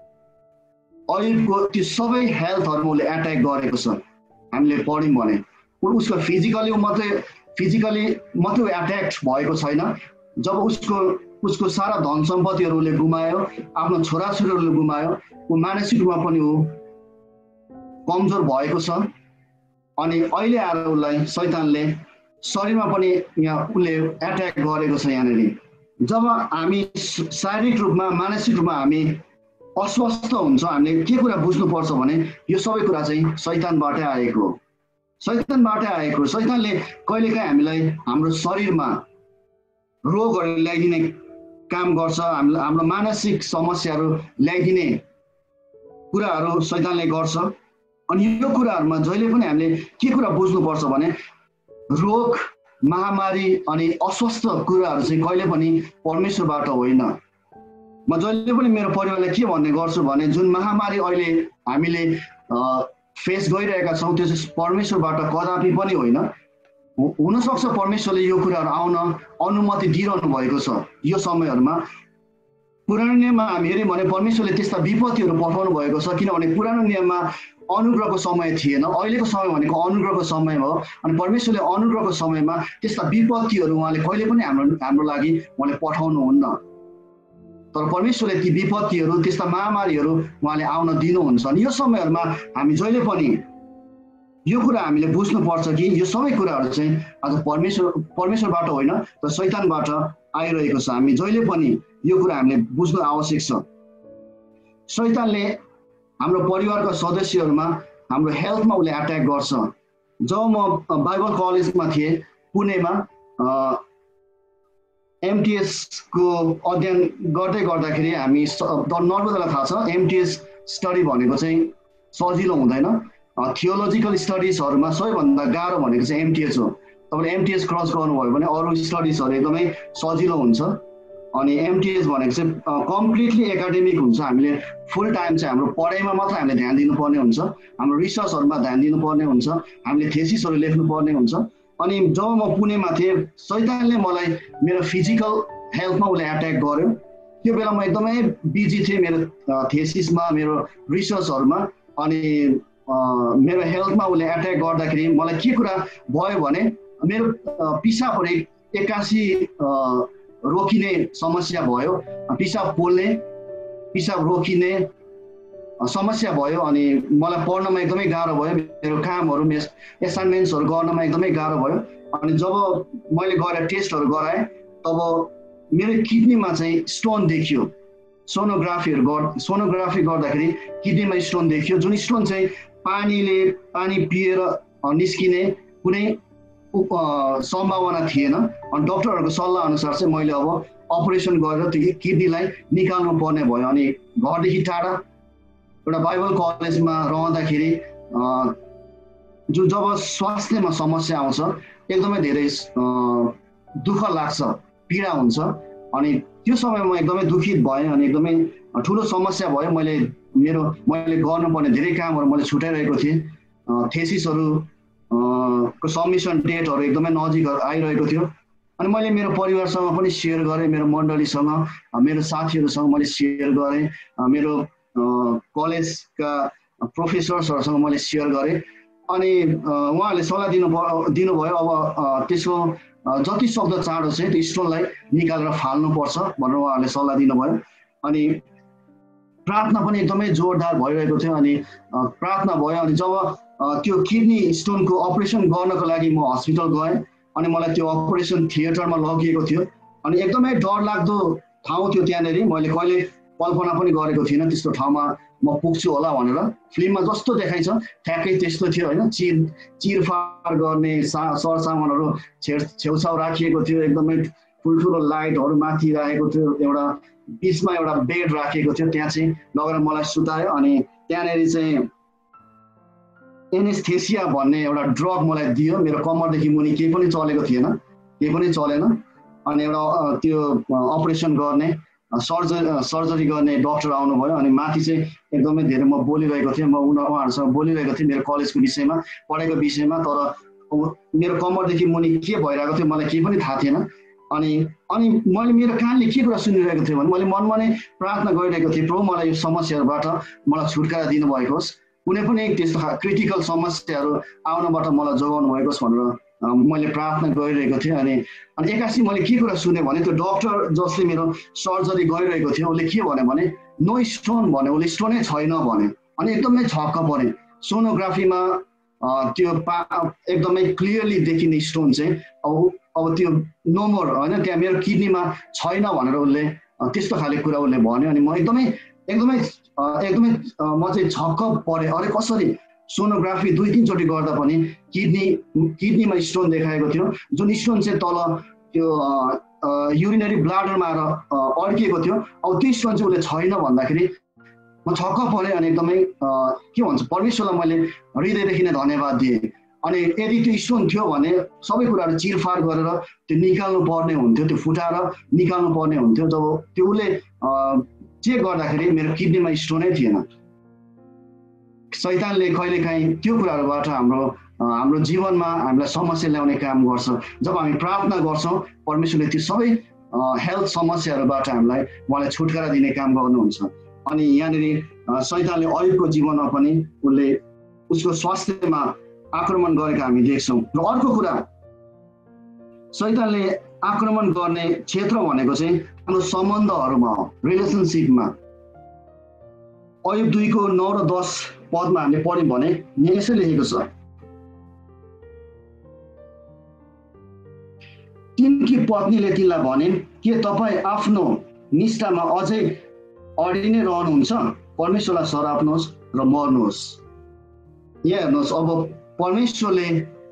अयुबको त्यो सबै हेल्थहरूमा उसले एट्याक गरेको छ। हामीले पढ्यौँ भने उसको फिजिकली मात्रै फिजिकली मात्रै एट्याक भएको छैन। जब उसको उसको सारा धन सम्पत्तिहरू उसले गुमायो, आफ्नो छोराछोरीहरूले गुमायो, ऊ मानसिक रूपमा पनि ऊ कमजोर भएको छ। अनि अहिले आएर उसलाई शैतानले शरीरमा पनि यहाँ उसले एट्याक गरेको छ। यहाँनिर जब हामी शारीरिक रूपमा मानसिक रूपमा हामी अस्वस्थ हुन्छ, हामीले के कुरा बुझ्नुपर्छ भने यो सबै कुरा चाहिँ शैतानबाटै आएको हो। शैतानबाटै आएको। शैतानले कहिलेकाहीँ हामीलाई हाम्रो शरीरमा रोगहरू ल्याइदिने काम गर्छ, हाम्रो हाम्रो मानसिक समस्याहरू ल्याइदिने कुराहरू शैतानले गर्छ। अनि यो कुराहरूमा जहिले पनि हामीले के कुरा बुझ्नुपर्छ भने रोग, महामारी अनि अस्वस्थ कुराहरू चाहिँ कहिले पनि परमेश्वरबाट होइन। म जहिले पनि मेरो परिवारलाई के भन्ने गर्छु भने जुन महामारी अहिले हामीले फेस गरिरहेका छौँ त्यो चाहिँ परमेश्वरबाट कदापि पनि होइन। हुनसक्छ परमेश्वरले यो कुराहरू आउन अनुमति दिइरहनु भएको छ यो समयहरूमा। पुरानो नियममा हामी हेऱ्यौँ भने परमेश्वरले त्यस्ता विपत्तिहरू पठाउनु भएको छ, किनभने पुरानो नियममा अनुग्रहको समय थिएन। अहिलेको समय भनेको अनुग्रहको समय हो। अनि परमेश्वरले अनुग्रहको समयमा त्यस्ता विपत्तिहरू उहाँले कहिले पनि हाम्रो हाम्रो लागि उहाँले पठाउनुहुन्न। तर परमेश्वरले ती विपत्तिहरू, त्यस्ता महामारीहरू उहाँले आउन दिनुहुन्छ। अनि यो समयहरूमा हामी जहिले पनि यो कुरा हामीले बुझ्नुपर्छ कि यो सबै कुराहरू चाहिँ आज परमेश्वर परमेश्वरबाट होइन तर शैतानबाट आइरहेको छ। हामी जहिले पनि यो कुरा हामीले बुझ्नु आवश्यक छ। शैतानले हाम्रो परिवारका सदस्यहरूमा हाम्रो हेल्थमा उसले एट्याक गर्छ। जब म बाइबल कलेजमा थिएँ पुणेमा, एमटिएसको अध्ययन गर्दै गर्दाखेरि हामी नर्मदालाई थाहा छ एमटिएस स्टडी भनेको चाहिँ सजिलो हुँदैन। थियोलोजिकल स्टडिजहरूमा सबैभन्दा गाह्रो भनेको चाहिँ एमटिएस हो। तपाईँले एमटिएस क्रस गर्नुभयो भने अरू स्टडिजहरू एकदमै सजिलो हुन्छ। अनि एमटिएस भनेको चाहिँ कम्प्लिटली एकाडेमिक हुन्छ। हामीले फुल टाइम चाहिँ हाम्रो पढाइमा मात्र हामीले ध्यान दिनुपर्ने हुन्छ, हाम्रो रिसर्चहरूमा ध्यान दिनुपर्ने हुन्छ, हामीले थेसिसहरू लेख्नुपर्ने हुन्छ। अनि जब म पुणेमा थिएँ शैतानले मलाई मेरो फिजिकल हेल्थमा उसले एट्याक गर्यो। त्यो बेला म एकदमै बिजी थिएँ मेरो थेसिसमा, मेरो रिसर्चहरूमा। अनि मेरो हेल्थमा उसले एट्याक गर्दाखेरि मलाई के कुरा भयो भने मेरो पिसाबहरू एक्कासी रोकिने समस्या भयो, पिसाब पोल्ने, पिसाब रोकिने समस्या भयो। अनि मलाई पढ्नमा एकदमै गाह्रो भयो, मेरो कामहरू एसाइनमेन्ट्सहरू गर्नमा एकदमै गाह्रो भयो। अनि जब मैले गएर टेस्टहरू गराएँ तब मेरो किडनीमा चाहिँ स्टोन देखियो। सोनोग्राफीहरू गर् सोनोग्राफी गर्दाखेरि किडनीमा स्टोन देखियो, जुन स्टोन चाहिँ पानीले पानी पिएर निस्किने कुनै सम्भावना थिएन। अनि डक्टरहरूको सल्लाह अनुसार चाहिँ मैले अब अपरेसन गरेर त्यो किडनीलाई निकाल्नु पर्ने भयो। अनि घरदेखि टाढा एउटा बाइबल कलेजमा रहँदाखेरि जुन जब स्वास्थ्यमा समस्या आउँछ एकदमै धेरै दुःख लाग्छ, पीडा हुन्छ। अनि त्यो समयमा एकदमै दुखित भएँ अनि एकदमै ठुलो समस्या भयो। मैले मेरो मैले गर्नुपर्ने धेरै कामहरू मैले छुटाइरहेको थिएँ। थेसिसहरू को सबमिसन डेटहरू एकदमै नजिक आइरहेको थियो। अनि मैले मेरो परिवारसँग पनि सेयर गरेँ, मेरो मण्डलीसँग, मेरो साथीहरूसँग मैले सेयर गरेँ, मेरो कलेजका प्रोफेसर्सहरूसँग मैले सेयर गरेँ। अनि उहाँहरूले सल्लाह दिनु दिनुभयो अब त्यसको जति सक्दो चाँडो चाहिँ त्यो स्टोनलाई निकालेर फाल्नुपर्छ भनेर उहाँहरूले सल्लाह दिनुभयो। अनि प्रार्थना पनि एकदमै जोरदार भइरहेको थियो। अनि प्रार्थना भयो। अनि जब त्यो किडनी स्टोनको अपरेसन गर्नको लागि म हस्पिटल गएँ अनि मलाई त्यो अपरेसन थिएटरमा लगिएको थियो। अनि एकदमै डरलाग्दो ठाउँ थियो त्यहाँनिर। मैले कहिले कल्पना पनि गरेको थिइनँ त्यस्तो ठाउँमा म पुग्छु होला भनेर। फिल्ममा जस्तो देखाइन्छ ठ्याक्कै त्यस्तो थियो होइन। चिर चिरफार गर्ने सा सरसामानहरू छेउ छेउछाउ राखिएको थियो। एकदमै ठुल्ठुलो लाइटहरू माथि राखेको थियो। एउटा बिचमा एउटा बेड राखिएको थियो। त्यहाँ चाहिँ लगेर मलाई सुतायो। अनि त्यहाँनिर चाहिँ एनेस्थेसिया भन्ने एउटा ड्रग मलाई दियो। मेरो कम्मरदेखि मुनि केही पनि चलेको थिएन, केही पनि चलेन। अनि एउटा त्यो अपरेसन गर्ने सर्जरी सर्जरी गर्ने डक्टर आउनुभयो। अनि माथि चाहिँ एकदमै धेरै म बोलिरहेको थिएँ, म उहाँहरूसँग बोलिरहेको थिएँ मेरो कलेजको विषयमा, पढाइको विषयमा। तर मेरो कम्मरदेखि मुनि के भइरहेको थियो मलाई केही पनि थाहा थिएन। अनि अनि मैले मेरो कानले के कुरा सुनिरहेको थिएँ भने मैले मनमा नै प्रार्थना गरिरहेको थिएँ, प्रभु मलाई यो समस्याहरूबाट मलाई छुटकारा दिनुभएको होस्, कुनै पनि त्यस्तो क्रिटिकल समस्याहरू आउनबाट मलाई जोगाउनु भएको होस् भनेर मैले प्रार्थना गरिरहेको थिएँ। अनि अनि एक्कासी मैले के कुरा सुनेँ भने त्यो डक्टर जसले मेरो सर्जरी गरिरहेको थियो उसले के भन्यो भने नो स्टोन भन्यो, उसले स्टोनै छैन भन्यो। अनि एकदमै छक्क परेँ। सोनोग्राफीमा त्यो पा एकदमै क्लियरली देखिने स्टोन चाहिँ अब अब त्यो नो मोर होइन, त्यहाँ मेरो किडनीमा छैन भनेर उसले त्यस्तो खाले कुरा उसले भन्यो। अनि म एकदमै एकदमै एकदमै म चाहिँ छक्क परेँ। अरे कसरी सोनोग्राफी दुई तिनचोटि गर्दा पनि किडनी किडनीमा स्टोन देखाएको थियो, जुन स्टोन चाहिँ तल त्यो युरिनरी ब्लाडरमा आएर अड्किएको थियो। अब त्यो स्टोन चाहिँ उसले छैन भन्दाखेरि म छक्क परेँ। अनि एकदमै के भन्छ परमेश्वरलाई मैले हृदयदेखि नै धन्यवाद दिएँ। अनि यदि त्यो स्टोन थियो भने सबै कुराहरू चिरफार गरेर त्यो निकाल्नु पर्ने हुन्थ्यो, त्यो फुटाएर निकाल्नु पर्ने हुन्थ्यो। जब त्यो उसले चेक गर्दाखेरि मेरो किडनीमा स्टोनै थिएन। शैतानले कहिलेकाहीँ त्यो कुराहरूबाट हाम्रो हाम्रो जीवनमा हामीलाई समस्या ल्याउने काम गर्छ। जब हामी प्रार्थना गर्छौँ परमेश्वरले त्यो सबै हेल्थ समस्याहरूबाट हामीलाई उहाँलाई छुटकारा दिने काम गर्नुहुन्छ। अनि यहाँनिर शैतानले अयुबको जीवनमा पनि उसले उसको स्वास्थ्यमा आक्रमण गरेको हामी देख्छौँ। र अर्को कुरा शैतानले आक्रमण गर्ने क्षेत्र भनेको चाहिँ हाम्रो सम्बन्धहरूमा हो, रिलेसनसिपमा। अयुब दुईको नौ र दस पदमा हामीले पढ्यौँ भने यहाँ यसै लेखेको छ, तिनकी पत्नीले तिनलाई भनिन्, के तपाईँ आफ्नो निष्ठामा अझै अडि नै रहनुहुन्छ? परमेश्वरलाई सराप्नुहोस् र मर्नुहोस्। यहाँ हेर्नुहोस्, अब परमेश्वरले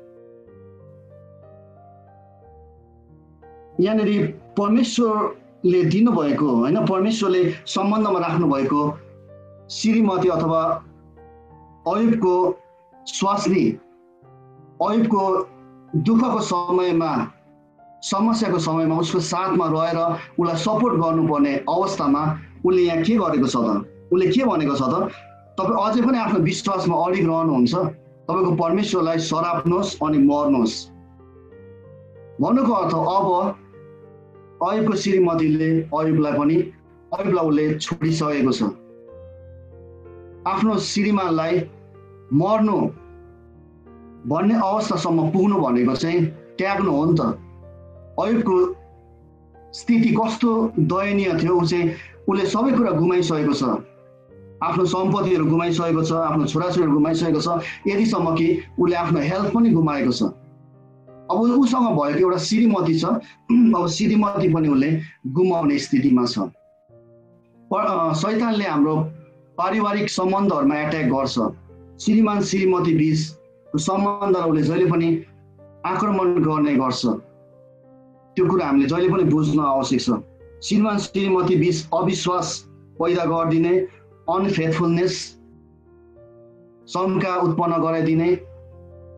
यहाँनिर परमेश्वरले दिनुभएको होइन, परमेश्वरले सम्बन्धमा राख्नु भएको श्रीमती अथवा अयुबको स्वास्नी अयुबको दुःखको समयमा समस्याको समयमा उसको साथमा रहेर उसलाई सपोर्ट गर्नुपर्ने अवस्थामा उसले यहाँ के गरेको छ त? उसले के भनेको छ त? तपाईँ अझै पनि आफ्नो विश्वासमा अडिग रहनुहुन्छ, तपाईँको परमेश्वरलाई सराप्नुहोस् अनि मर्नुहोस्। भन्नुको अर्थ अब अयुबको श्रीमतीले अयुबलाई पनि अयुबलाई उसले छोडिसकेको छ। आफ्नो श्रीमानलाई मर्नु भन्ने अवस्थासम्म पुग्नु भनेको चाहिँ त्याग्नु हो नि त। अयुबको स्थिति कस्तो दयनीय थियो। ऊ चाहिँ उसले सबै कुरा गुमाइसकेको छ, आफ्नो सम्पत्तिहरू गुमाइसकेको छ, आफ्नो छोराछोरीहरू गुमाइसकेको छ, यतिसम्म कि उसले आफ्नो हेल्थ पनि गुमाएको छ। अब उसँग भएको एउटा श्रीमती छ, अब श्रीमती पनि उसले गुमाउने स्थितिमा छ। शैतानले हाम्रो पारिवारिक सम्बन्धहरूमा एट्याक गर्छ। श्रीमान श्रीमती बिचको सम्बन्धलाई उसले जहिले पनि आक्रमण गर्ने गर्छ। त्यो कुरा हामीले जहिले पनि बुझ्न आवश्यक छ। श्रीमान श्रीमती बिच अविश्वास पैदा गरिदिने, अनफेथफुलनेस, शङ्का उत्पन्न गराइदिने,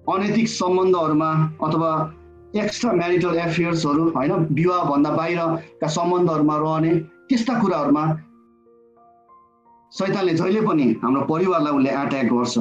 अनैतिक सम्बन्धहरूमा अथवा एक्स्ट्रा म्यारिटल एफेयर्सहरू होइन विवाहभन्दा बाहिरका सम्बन्धहरूमा रहने त्यस्ता कुराहरूमा शैतानले जहिले पनि हाम्रो परिवारलाई उसले एट्याक गर्छ।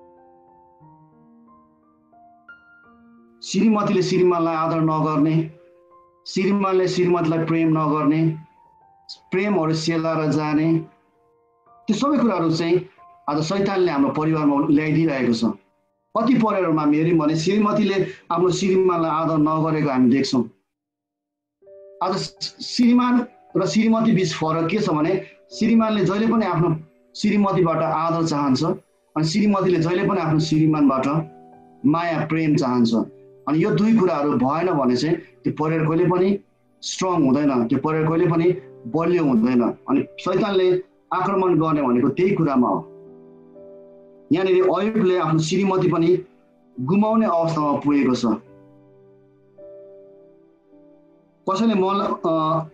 श्रीमतीले श्रीमानलाई आदर नगर्ने, श्रीमानले श्रीमतीलाई प्रेम नगर्ने, प्रेमहरू सेलाएर जाने, त्यो सबै कुराहरू चाहिँ आज शैतानले हाम्रो परिवारमा ल्याइदिइरहेको छ। कति परिवारमा हामी हेऱ्यौँ भने श्रीमतीले आफ्नो श्रीमानलाई आदर नगरेको हामी देख्छौँ। आज श्रीमान र श्रीमती बिच फरक के छ भने श्रीमानले जहिले पनि आफ्नो श्रीमतीबाट आदर चाहन्छ अनि श्रीमतीले जहिले पनि आफ्नो श्रीमानबाट माया प्रेम चाहन्छ। अनि यो दुई कुराहरू भएन भने चाहिँ त्यो परिवार कहिले पनि स्ट्रङ हुँदैन, त्यो परिवार कहिले पनि बलियो हुँदैन। अनि शैतानले आक्रमण गर्ने भनेको त्यही कुरामा हो। यहाँनिर अयुबले आफ्नो श्रीमती पनि गुमाउने अवस्थामा पुगेको छ। कसैले मलाई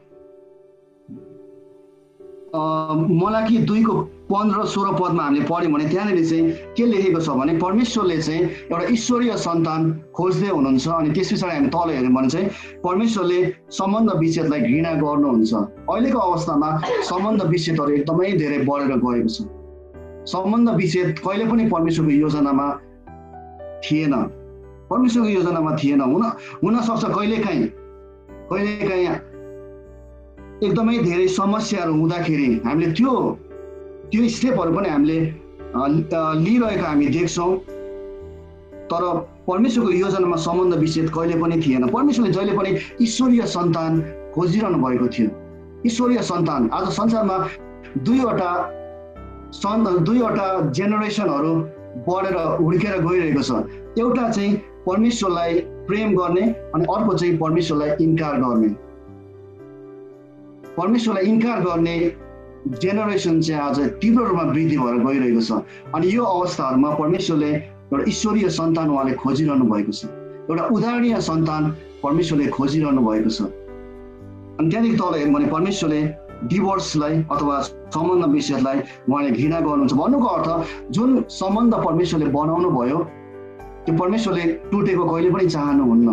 मलाकी दुईको पन्ध्र सोह्र पदमा हामीले पढ्यौँ भने त्यहाँनिर चाहिँ के लेखेको छ भने परमेश्वरले चाहिँ एउटा ईश्वरीय सन्तान खोज्दै हुनुहुन्छ। अनि त्यस पछाडि हामी तल हेऱ्यौँ भने चाहिँ परमेश्वरले सम्बन्ध विच्छेदलाई घृणा गर्नुहुन्छ। अहिलेको अवस्थामा सम्बन्ध विच्छेदहरू एकदमै धेरै बढेर गएको छ। सम्बन्ध विच्छेद कहिले पनि परमेश्वरको योजनामा थिएन, परमेश्वरको योजनामा थिएन। हुन हुनसक्छ कहिलेकाहीँ कहिलेकाहीँ एकदमै धेरै समस्याहरू हुँदाखेरि हामीले त्यो त्यो स्टेपहरू पनि हामीले लिइरहेको हामी देख्छौँ। तर परमेश्वरको योजनामा सम्बन्ध विच्छेद कहिले पनि थिएन। परमेश्वरले जहिले पनि ईश्वरीय सन्तान खोजिरहनु भएको थियो। ईश्वरीय सन्तान आज संसारमा दुईवटा सन् दुईवटा जेनेरेसनहरू बढेर हुर्केर गइरहेको छ। एउटा चाहिँ परमेश्वरलाई प्रेम गर्ने अनि अर्को चाहिँ परमेश्वरलाई इन्कार गर्ने। परमेश्वरलाई इन्कार गर्ने जेनेरेसन चाहिँ आज तीव्र रूपमा वृद्धि भएर गइरहेको छ। अनि यो अवस्थाहरूमा परमेश्वरले एउटा ईश्वरीय सन्तान उहाँले खोजिरहनु भएको छ, एउटा उदाहरणीय सन्तान परमेश्वरले खोजिरहनु भएको छ। अनि त्यहाँदेखि तल हेर्नु भने परमेश्वरले डिभोर्सलाई अथवा सम्बन्ध विच्छेदलाई उहाँले घृणा गर्नुहुन्छ। भन्नुको अर्थ जुन सम्बन्ध परमेश्वरले बनाउनु भयो त्यो परमेश्वरले टुटेको कहिले पनि चाहनुहुन्न,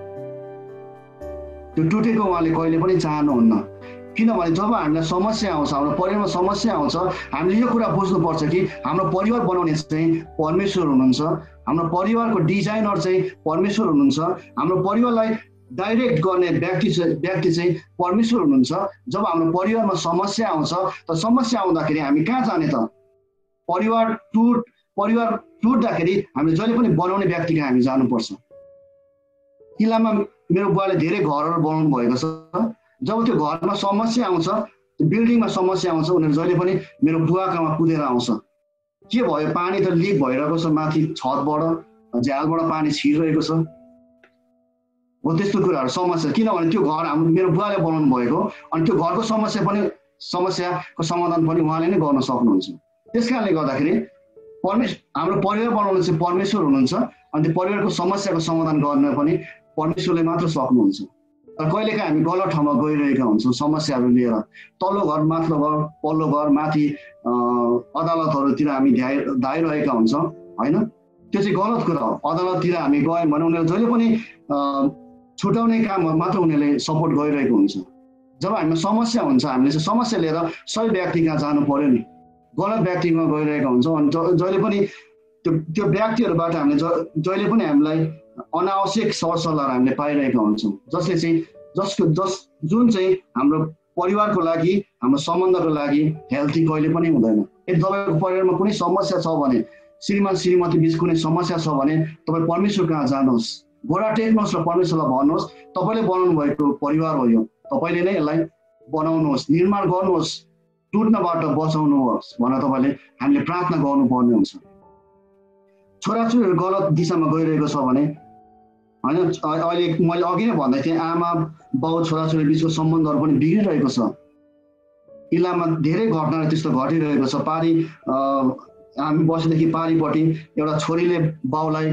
त्यो टुटेको उहाँले कहिले पनि चाहनुहुन्न। किनभने जब हामीलाई समस्या आउँछ, हाम्रो परिवारमा समस्या आउँछ, हामीले यो कुरा बुझ्नुपर्छ कि हाम्रो परिवार बनाउने चाहिँ परमेश्वर हुनुहुन्छ, हाम्रो परिवारको डिजाइनर चाहिँ परमेश्वर हुनुहुन्छ, हाम्रो परिवारलाई डाइरेक्ट गर्ने व्यक्ति चाहिँ व्यक्ति चाहिँ परमेश्वर हुनुहुन्छ। जब हाम्रो परिवारमा समस्या आउँछ त समस्या आउँदाखेरि हामी कहाँ जाने त? परिवार टुट परिवार टुट्दाखेरि हामीले जहिले पनि बनाउने व्यक्ति कहाँ हामी जानुपर्छ। इलाममा मेरो बुवाले धेरै घरहरू बनाउनु भएको छ। जब त्यो घरमा समस्या आउँछ, बिल्डिङमा समस्या आउँछ, उनीहरू जहिले पनि मेरो बुवाकोमा कुदेर आउँछ। के भयो? पानी त लिक भइरहेको छ, माथि छतबाट झ्यालबाट पानी छिरिरहेको छ, हो त्यस्तो कुराहरू समस्या। किनभने त्यो घर हाम्रो मेरो बुवाले बनाउनु भएको अनि त्यो घरको समस्या पनि समस्याको समाधान पनि उहाँले नै गर्न सक्नुहुन्छ। त्यस कारणले गर्दाखेरि परमेश्वर हाम्रो परिवार बनाउनु चाहिँ परमेश्वर हुनुहुन्छ अनि त्यो परिवारको समस्याको समाधान गर्न पनि परमेश्वरले मात्र सक्नुहुन्छ। तर कहिलेकाहीँ हामी गलत ठाउँमा गइरहेका हुन्छौँ समस्याहरू लिएर। तल्लो घर, माथिल्लो घर, पल्लो घर, माथि अदालतहरूतिर हामी धाइ धाइरहेका हुन्छौँ होइन। त्यो चाहिँ गलत कुरा हो। अदालततिर हामी गयौँ भने उनीहरू जहिले पनि छुटाउने कामहरू मात्र उनीहरूले सपोर्ट गरिरहेको हुन्छ। जब हामीमा समस्या हुन्छ हामीले चाहिँ समस्या लिएर सही व्यक्ति कहाँ जानु पर्यो नि, गलत व्यक्तिमा गइरहेका हुन्छौँ। अनि जहिले पनि त्यो त्यो व्यक्तिहरूबाट हामीले जहिले पनि हामीलाई अनावश्यक सरसल्लाह हामीले पाइरहेका हुन्छौँ, जसले चाहिँ जसको जस जुन चाहिँ हाम्रो परिवारको लागि, हाम्रो सम्बन्धको लागि हेल्थी कहिले पनि हुँदैन। यदि तपाईँको परिवारमा कुनै समस्या छ भने, श्रीमान श्रीमती बिच कुनै समस्या छ भने तपाईँ परमेश्वर कहाँ जानुहोस्, गोडा टेक्नुहोस् र परमेश्वरलाई भन्नुहोस् तपाईँले बनाउनु भएको परिवार हो यो, तपाईँले नै यसलाई बनाउनुहोस्, निर्माण गर्नुहोस्, टुट्नबाट बचाउनुहोस् भनेर तपाईँले हामीले प्रार्थना गर्नुपर्ने हुन्छ। छोराछोरीहरू गलत दिशामा गइरहेको छ भने होइन, अहिले मैले अघि नै भन्दै थिएँ आमा बाउ छोराछोरी बिचको सम्बन्धहरू पनि बिग्रिरहेको छ। इलाममा धेरै घटनाहरू त्यस्तो घटिरहेको छ। पारी हामी बसेदेखि पारिपट्टि एउटा छोरीले बाउलाई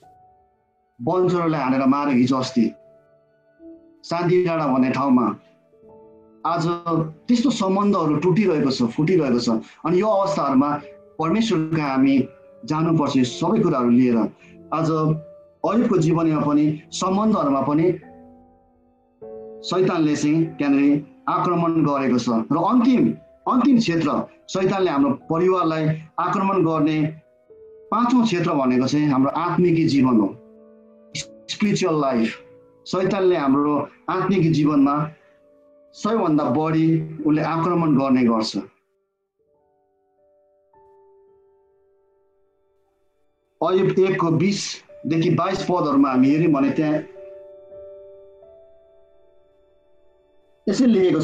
बन्चरोले हानेर मारे हिजो अस्ति शान्ति डाँडा भन्ने ठाउँमा। आज त्यस्तो सम्बन्धहरू टुटिरहेको छ, फुटिरहेको छ। अनि यो अवस्थाहरूमा परमेश्वरका हामी जानुपर्छ सबै कुराहरू लिएर। आज अयुबको जीवनीमा पनि सम्बन्धहरूमा पनि शैतानले चाहिँ त्यहाँनिर आक्रमण गरेको छ। र अन्तिम अन्तिम क्षेत्र शैतानले हाम्रो परिवारलाई आक्रमण गर्ने पाँचौँ क्षेत्र भनेको चाहिँ हाम्रो आत्मिक जीवन हो, स्पिरिचुअल लाइफ। शैतानले हाम्रो आत्मिक जीवनमा सबैभन्दा बढी उसले आक्रमण गर्ने गर्छ। अयुब एकको बिसदेखि बाइस पदहरूमा हामी हेऱ्यौँ भने त्यहाँ यसै लेखेको छ,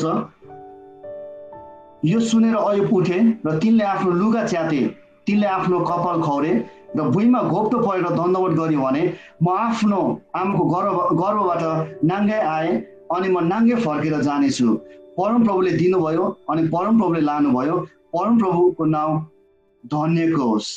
यो सुनेर अयुब उठे र तिनले आफ्नो लुगा च्याते, तिनले आफ्नो कपाल खौरे र भुइँमा घोप्टो परेर दण्डवत गर्यो भने म आफ्नो आमाको गर्भ गर्भबाट नाङ्गै आएँ अनि म नाङ्गै फर्केर जानेछु। परमप्रभुले दिनुभयो अनि परमप्रभुले लानुभयो, परमप्रभुको नाउँ धन्यको होस्।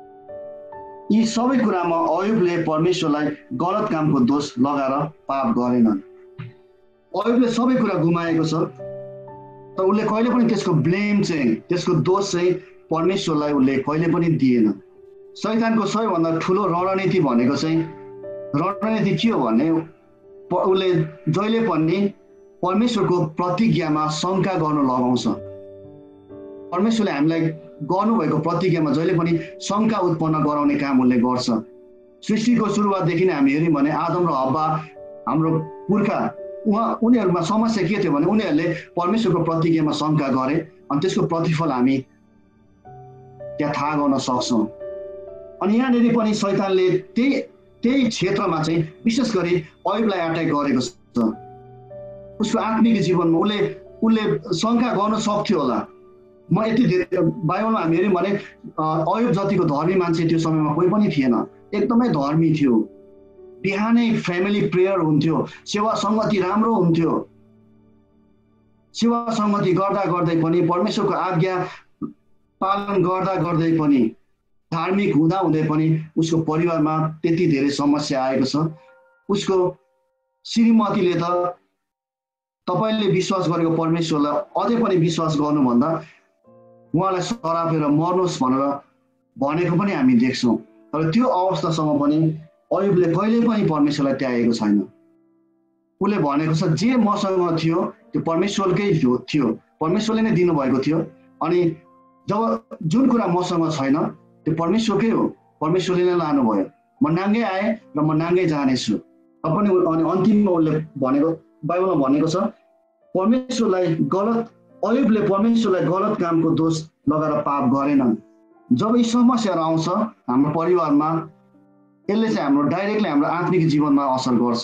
यी सबै कुरामा अयुबले परमेश्वरलाई गलत कामको दोष लगाएर पाप गरेनन्। अयुबले सबै कुरा गुमाएको छ, तर उसले कहिले पनि त्यसको ब्लेम चाहिँ त्यसको दोष चाहिँ परमेश्वरलाई उसले कहिले पनि दिएन। शैतानको सबैभन्दा ठुलो रणनीति भनेको चाहिँ रणनीति के हो भने उसले जहिले पनि परमेश्वरको प्रतिज्ञामा शङ्का गर्न लगाउँछ। परमेश्वरले हामीलाई गर्नुभएको प्रतिज्ञामा जहिले पनि शङ्का उत्पन्न गराउने काम उसले गर्छ। सृष्टिको सुरुवातदेखि नै हामी हेऱ्यौँ भने आदम र हव्वा हाम्रो पुर्खा उहाँ उनीहरूमा समस्या के थियो भने उनीहरूले परमेश्वरको प्रतिज्ञामा शङ्का गरे अनि त्यसको प्रतिफल हामी त्यहाँ थाहा गर्न सक्छौँ। अनि यहाँनिर पनि शैतानले त्यही त्यही क्षेत्रमा चाहिँ विशेष गरी अयुबलाई एट्याक गरेको छ। उसको आत्मिक जीवनमा उसले उसले शङ्का गर्न सक्थ्यो होला। म यति धेरै बाइबलमा हामी हेऱ्यौँ भने अयुब जतिको धर्मी मान्छे त्यो समयमा कोही पनि थिएन, एकदमै धर्मी थियो। बिहानै फ्यामिली प्रेयर हुन्थ्यो, सेवा सङ्गति राम्रो हुन्थ्यो। सेवा सङ्गति गर्दा गर्दै पनि परमेश्वरको आज्ञा पालन गर्दा गर्दै पनि धार्मिक हुँदा हुँदै पनि उसको परिवारमा त्यति धेरै समस्या आएको छ। उसको श्रीमतीले त तपाईँले विश्वास गरेको परमेश्वरलाई अझै पनि विश्वास गर्नुभन्दा उहाँलाई सरापेर मर्नुहोस् भनेर भनेको पनि हामी देख्छौँ। तर त्यो अवस्थासम्म पनि अयुबले कहिले पनि परमेश्वरलाई त्यागेको छैन। उसले भनेको छ जे मसँग थियो त्यो परमेश्वरकै थियो, परमेश्वरले नै दिनुभएको थियो। अनि जब जुन कुरा मसँग छैन त्यो परमेश्वरकै हो, परमेश्वरले नै लानुभयो। म नाङ्गै आएँ र म नाङ्गै जानेछु। पनि अनि अन्तिममा उसले भनेको बाइबलमा भनेको छ परमेश्वरलाई गलत अयुबले परमेश्वरलाई गलत कामको दोष लगाएर पाप गरेनन्। जब यी समस्याहरू आउँछ हाम्रो परिवारमा यसले चाहिँ हाम्रो डाइरेक्टली हाम्रो आत्मिक जीवनमा असर गर्छ।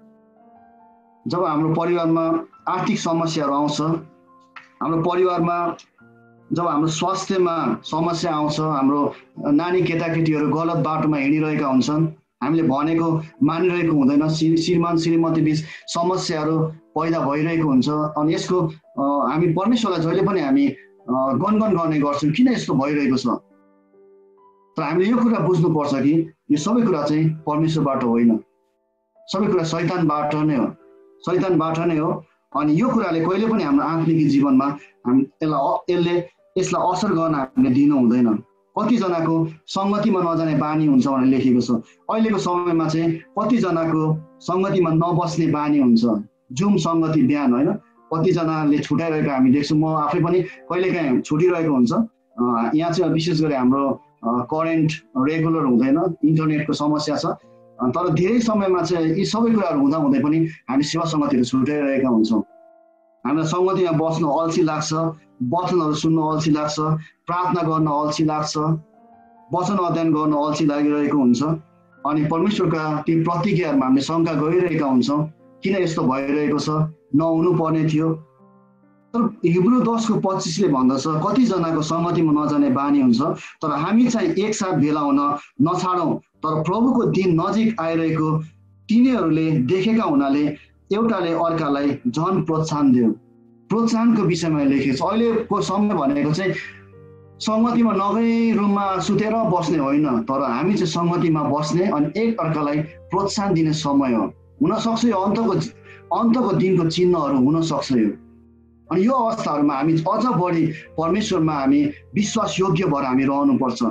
जब हाम्रो परिवारमा आर्थिक समस्याहरू आउँछ, हाम्रो परिवारमा जब हाम्रो स्वास्थ्यमा समस्या आउँछ, हाम्रो नानी केटाकेटीहरू गलत बाटोमा हिँडिरहेका हुन्छन्, हामीले भनेको मानिरहेको हुँदैन, श्रीमान श्रीमती बिच समस्याहरू पैदा भइरहेको हुन्छ। अनि यसको हामी परमेश्वरलाई जहिले पनि हामी गनगन गर्ने गर्छौँ किन यस्तो भइरहेको छ। तर हामीले यो कुरा बुझ्नुपर्छ कि यो सबै कुरा चाहिँ परमेश्वरबाट होइन, सबै कुरा शैतानबाट नै हो, शैतानबाट नै हो। अनि यो कुराले कहिले पनि हाम्रो आत्मिक जीवनमा हामी यसलाई यसले यसलाई असर गर्न हामीले दिनु हुँदैन। कतिजनाको सङ्गतिमा नजाने बानी हुन्छ भनेर लेखेको छ। अहिलेको समयमा चाहिँ कतिजनाको सङ्गतिमा नबस्ने बानी हुन्छ, जुम सङ्गति बिहान होइन, कतिजनाले छुट्याइरहेको हामी देख्छौँ। म आफै पनि कहिलेकाहीँ छुटिरहेको हुन्छ। यहाँ चाहिँ विशेष गरी हाम्रो करेन्ट रेगुलर हुँदैन, इन्टरनेटको समस्या छ। तर धेरै समयमा चाहिँ यी सबै कुराहरू हुँदा हुँदै पनि हामी सेवा सङ्गतिहरू छुट्याइरहेका हुन्छौँ। हामीलाई सङ्गतिमा बस्नु अल्छी लाग्छ, वचनहरू सुन्नु अल्छी लाग्छ, प्रार्थना गर्न अल्छी लाग्छ, वचन अध्ययन गर्न अल्छी लागिरहेको हुन्छ। अनि परमेश्वरका ती प्रतिज्ञाहरूमा हामीले शङ्का गरिरहेका हुन्छौँ, किन यस्तो भइरहेको छ, नहुनु पर्ने थियो। तर हिब्रू दसको पच्चिसले भन्दछ कतिजनाको सङ्गतिमा नजाने बानी हुन्छ, तर हामी चाहिँ एकसाथ भेला हुन नछाडौँ, तर प्रभुको दिन नजिक आइरहेको तिनीहरूले देखेका हुनाले एउटाले अर्कालाई झन प्रोत्साहन दियो। प्रोत्साहनको विषयमा लेखेको छ। अहिलेको समय भनेको चाहिँ सङ्गतिमा नगई रुममा सुतेर बस्ने होइन, तर हामी चाहिँ सङ्गतिमा बस्ने अनि एक अर्कालाई प्रोत्साहन दिने समय हो। हुनसक्छ यो अन्तको अन्तको दिनको चिन्हहरू हुनसक्छ यो। अनि यो अवस्थाहरूमा हामी अझ बढी परमेश्वरमा हामी विश्वास योग्य भएर हामी रहनुपर्छ।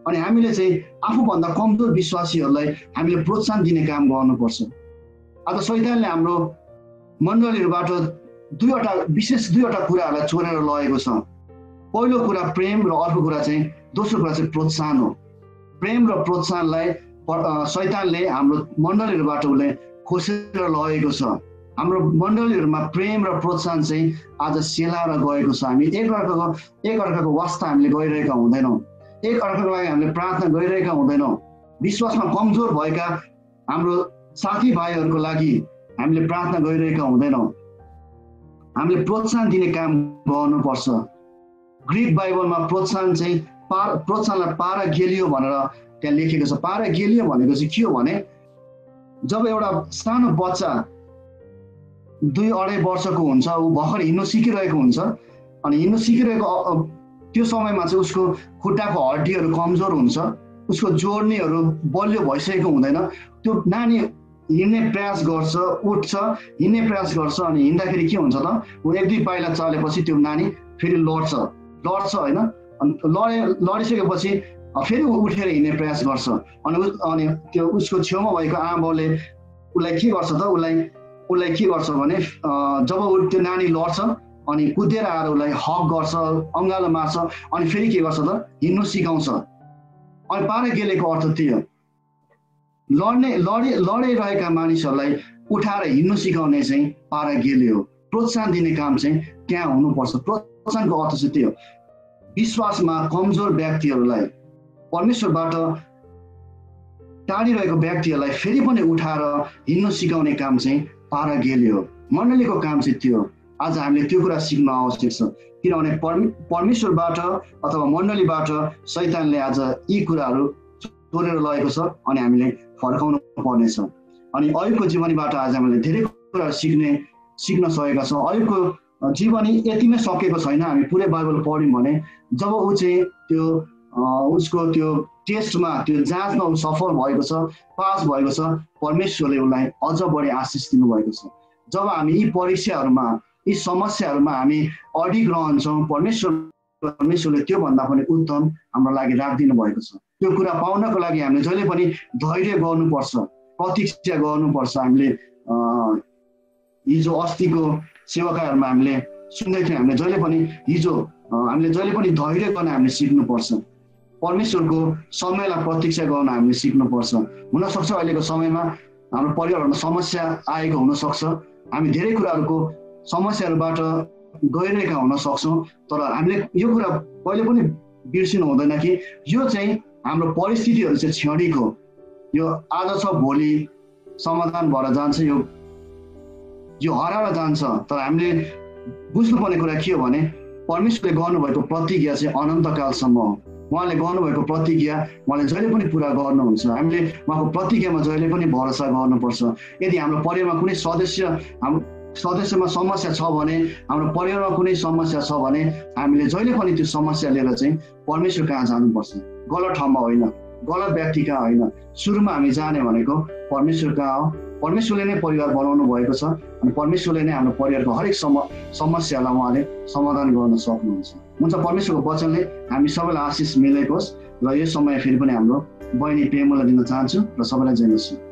अनि हामीले चाहिँ आफूभन्दा कमजोर विश्वासीहरूलाई हामीले प्रोत्साहन दिने काम गर्नुपर्छ। आज शैतानले हाम्रो मण्डलीहरूबाट दुईवटा विशेष दुईवटा कुराहरूलाई चोरेर लगेको छ। पहिलो कुरा प्रेम र अर्को कुरा चाहिँ दोस्रो कुरा चाहिँ प्रोत्साहन हो। प्रेम र प्रोत्साहनलाई शैतानले हाम्रो मण्डलीहरूबाट उसले खोसेर लगेको छ। हाम्रो मण्डलीहरूमा प्रेम र प्रोत्साहन चाहिँ आज सेलाएर गएको छ। हामी एकअर्काको एकअर्काको वास्ता हामीले गरिरहेका हुँदैनौँ, एकअर्काको लागि हामीले प्रार्थना गरिरहेका हुँदैनौँ। विश्वासमा कमजोर भएका हाम्रो साथीभाइहरूको लागि हामीले प्रार्थना गरिरहेका हुँदैनौँ। हामीले प्रोत्साहन दिने काम गर्नुपर्छ। ग्रिक बाइबलमा प्रोत्साहन चाहिँ पा प्रोत्साहनलाई पारागेलियो भनेर त्यहाँ लेखेको छ। पारागेलियो भनेको चाहिँ के हो भने जब एउटा सानो बच्चा दुई अढाई वर्षको हुन्छ, ऊ भर्खर हिँड्नु सिकिरहेको हुन्छ, अनि हिँड्नु सिकिरहेको त्यो समयमा चाहिँ उसको खुट्टाको हड्डीहरू कमजोर हुन्छ, उसको जोड्नीहरू बलियो भइसकेको हुँदैन। त्यो नानी हिँड्ने प्रयास गर्छ, उठ्छ, हिँड्ने प्रयास गर्छ, अनि हिँड्दाखेरि के हुन्छ त, ऊ एक दुई पाइला चलेपछि त्यो नानी फेरि लड्छ लड्छ होइन। अनि लडे लडिसकेपछि फेरि ऊ उठेर हिँड्ने प्रयास गर्छ। अनि अनि त्यो उसको छेउमा भएको आमाबाउले उसलाई के गर्छ त, उसलाई उसलाई के गर्छ भने जब ऊ त्यो नानी लड्छ अनि कुदेर आएर उसलाई हक गर्छ, अँगालो मार्छ, अनि फेरि के गर्छ त, हिँड्नु सिकाउँछ। अनि पारागेलेको अर्थ त्यो लड्ने लडे लडिरहेका मानिसहरूलाई उठाएर हिँड्नु सिकाउने चाहिँ पारागेले हो। प्रोत्साहन दिने काम चाहिँ त्यहाँ हुनुपर्छ। प्रोत्साहनको अर्थ चाहिँ त्यो विश्वासमा कमजोर व्यक्तिहरूलाई, परमेश्वरबाट टाढिरहेको व्यक्तिहरूलाई फेरि पनि उठाएर हिँड्नु सिकाउने काम चाहिँ पारागेले हो। मण्डलीको काम चाहिँ त्यो हो। आज हामीले त्यो कुरा सिक्न आवश्यक छ, किनभने परमेश्वरबाट अथवा मण्डलीबाट शैतानले आज यी कुराहरू चोरेर लगेको छ अनि हामीले फर्काउनु पर्नेछ। अनि अयुबको जीवनीबाट आज हामीले धेरै कुराहरू सिक्ने सिक्न सकेका छौँ। अयुबको जीवनी यतिमै सकेको छैन। हामी पुरै बाइबल पढ्यौँ भने जब ऊ चाहिँ त्यो उसको त्यो टेस्टमा, त्यो जाँचमा ऊ सफल भएको छ, पास भएको छ, परमेश्वरले उसलाई अझ बढी आशिष दिनुभएको छ। जब हामी यी परीक्षाहरूमा, यी समस्याहरूमा हामी अडिग रहन्छौँ, परमेश्वर परमेश्वरले त्योभन्दा पनि उत्तम हाम्रो लागि राखिदिनु भएको छ। त्यो कुरा पाउनको लागि हामीले जहिले पनि धैर्य गर्नुपर्छ, प्रतीक्षा गर्नुपर्छ। हामीले हिजो अस्तिको सेवाकाहरूमा हामीले सुन्दै थियौँ, हामीले जहिले पनि हिजो हामीले जहिले पनि धैर्य गर्न हामीले सिक्नुपर्छ। परमेश्वरको समयलाई प्रतीक्षा गर्न हामीले सिक्नुपर्छ। हुनसक्छ अहिलेको समयमा हाम्रो परिवारमा समस्या आएको हुनसक्छ, हामी धेरै कुराहरूको समस्याहरूबाट गइरहेका हुन सक्छौँ, तर हामीले यो कुरा कहिले पनि बिर्सिनु हुँदैन कि यो चाहिँ हाम्रो परिस्थितिहरू चाहिँ क्षणिक हो। यो आज छ, भोलि समाधान भएर जान्छ, यो यो हराएर जान्छ। तर हामीले बुझ्नुपर्ने कुरा के हो भने परमेश्वरले गर्नुभएको प्रतिज्ञा चाहिँ अनन्तकालसम्म हो। उहाँले गर्नुभएको प्रतिज्ञा उहाँले जहिले पनि पुरा गर्नुहुन्छ। हामीले उहाँको प्रतिज्ञामा जहिले पनि भरोसा गर्नुपर्छ। यदि हाम्रो परिवारमा कुनै सदस्य हाम्रो सदस्यमा समस्या छ भने, हाम्रो परिवारमा कुनै समस्या छ भने हामीले जहिले पनि त्यो समस्या लिएर चाहिँ परमेश्वर कहाँ जानुपर्छ। गलत ठाउँमा होइन, गलत व्यक्ति कहाँ होइन, सुरुमा हामी जाने भनेको परमेश्वर कहाँ हो। परमेश्वरले नै परिवार बनाउनु भएको छ अनि परमेश्वरले नै हाम्रो परिवारको हरेक सम समस्यालाई उहाँले समाधान गर्न सक्नुहुन्छ। हुन्छ, परमेश्वरको वचनले हामी सबैलाई आशिष मिलेको होस्। र यो समय फेरि पनि हाम्रो बहिनी प्रेमलाई दिन चाहन्छु र सबैलाई जय मसीह।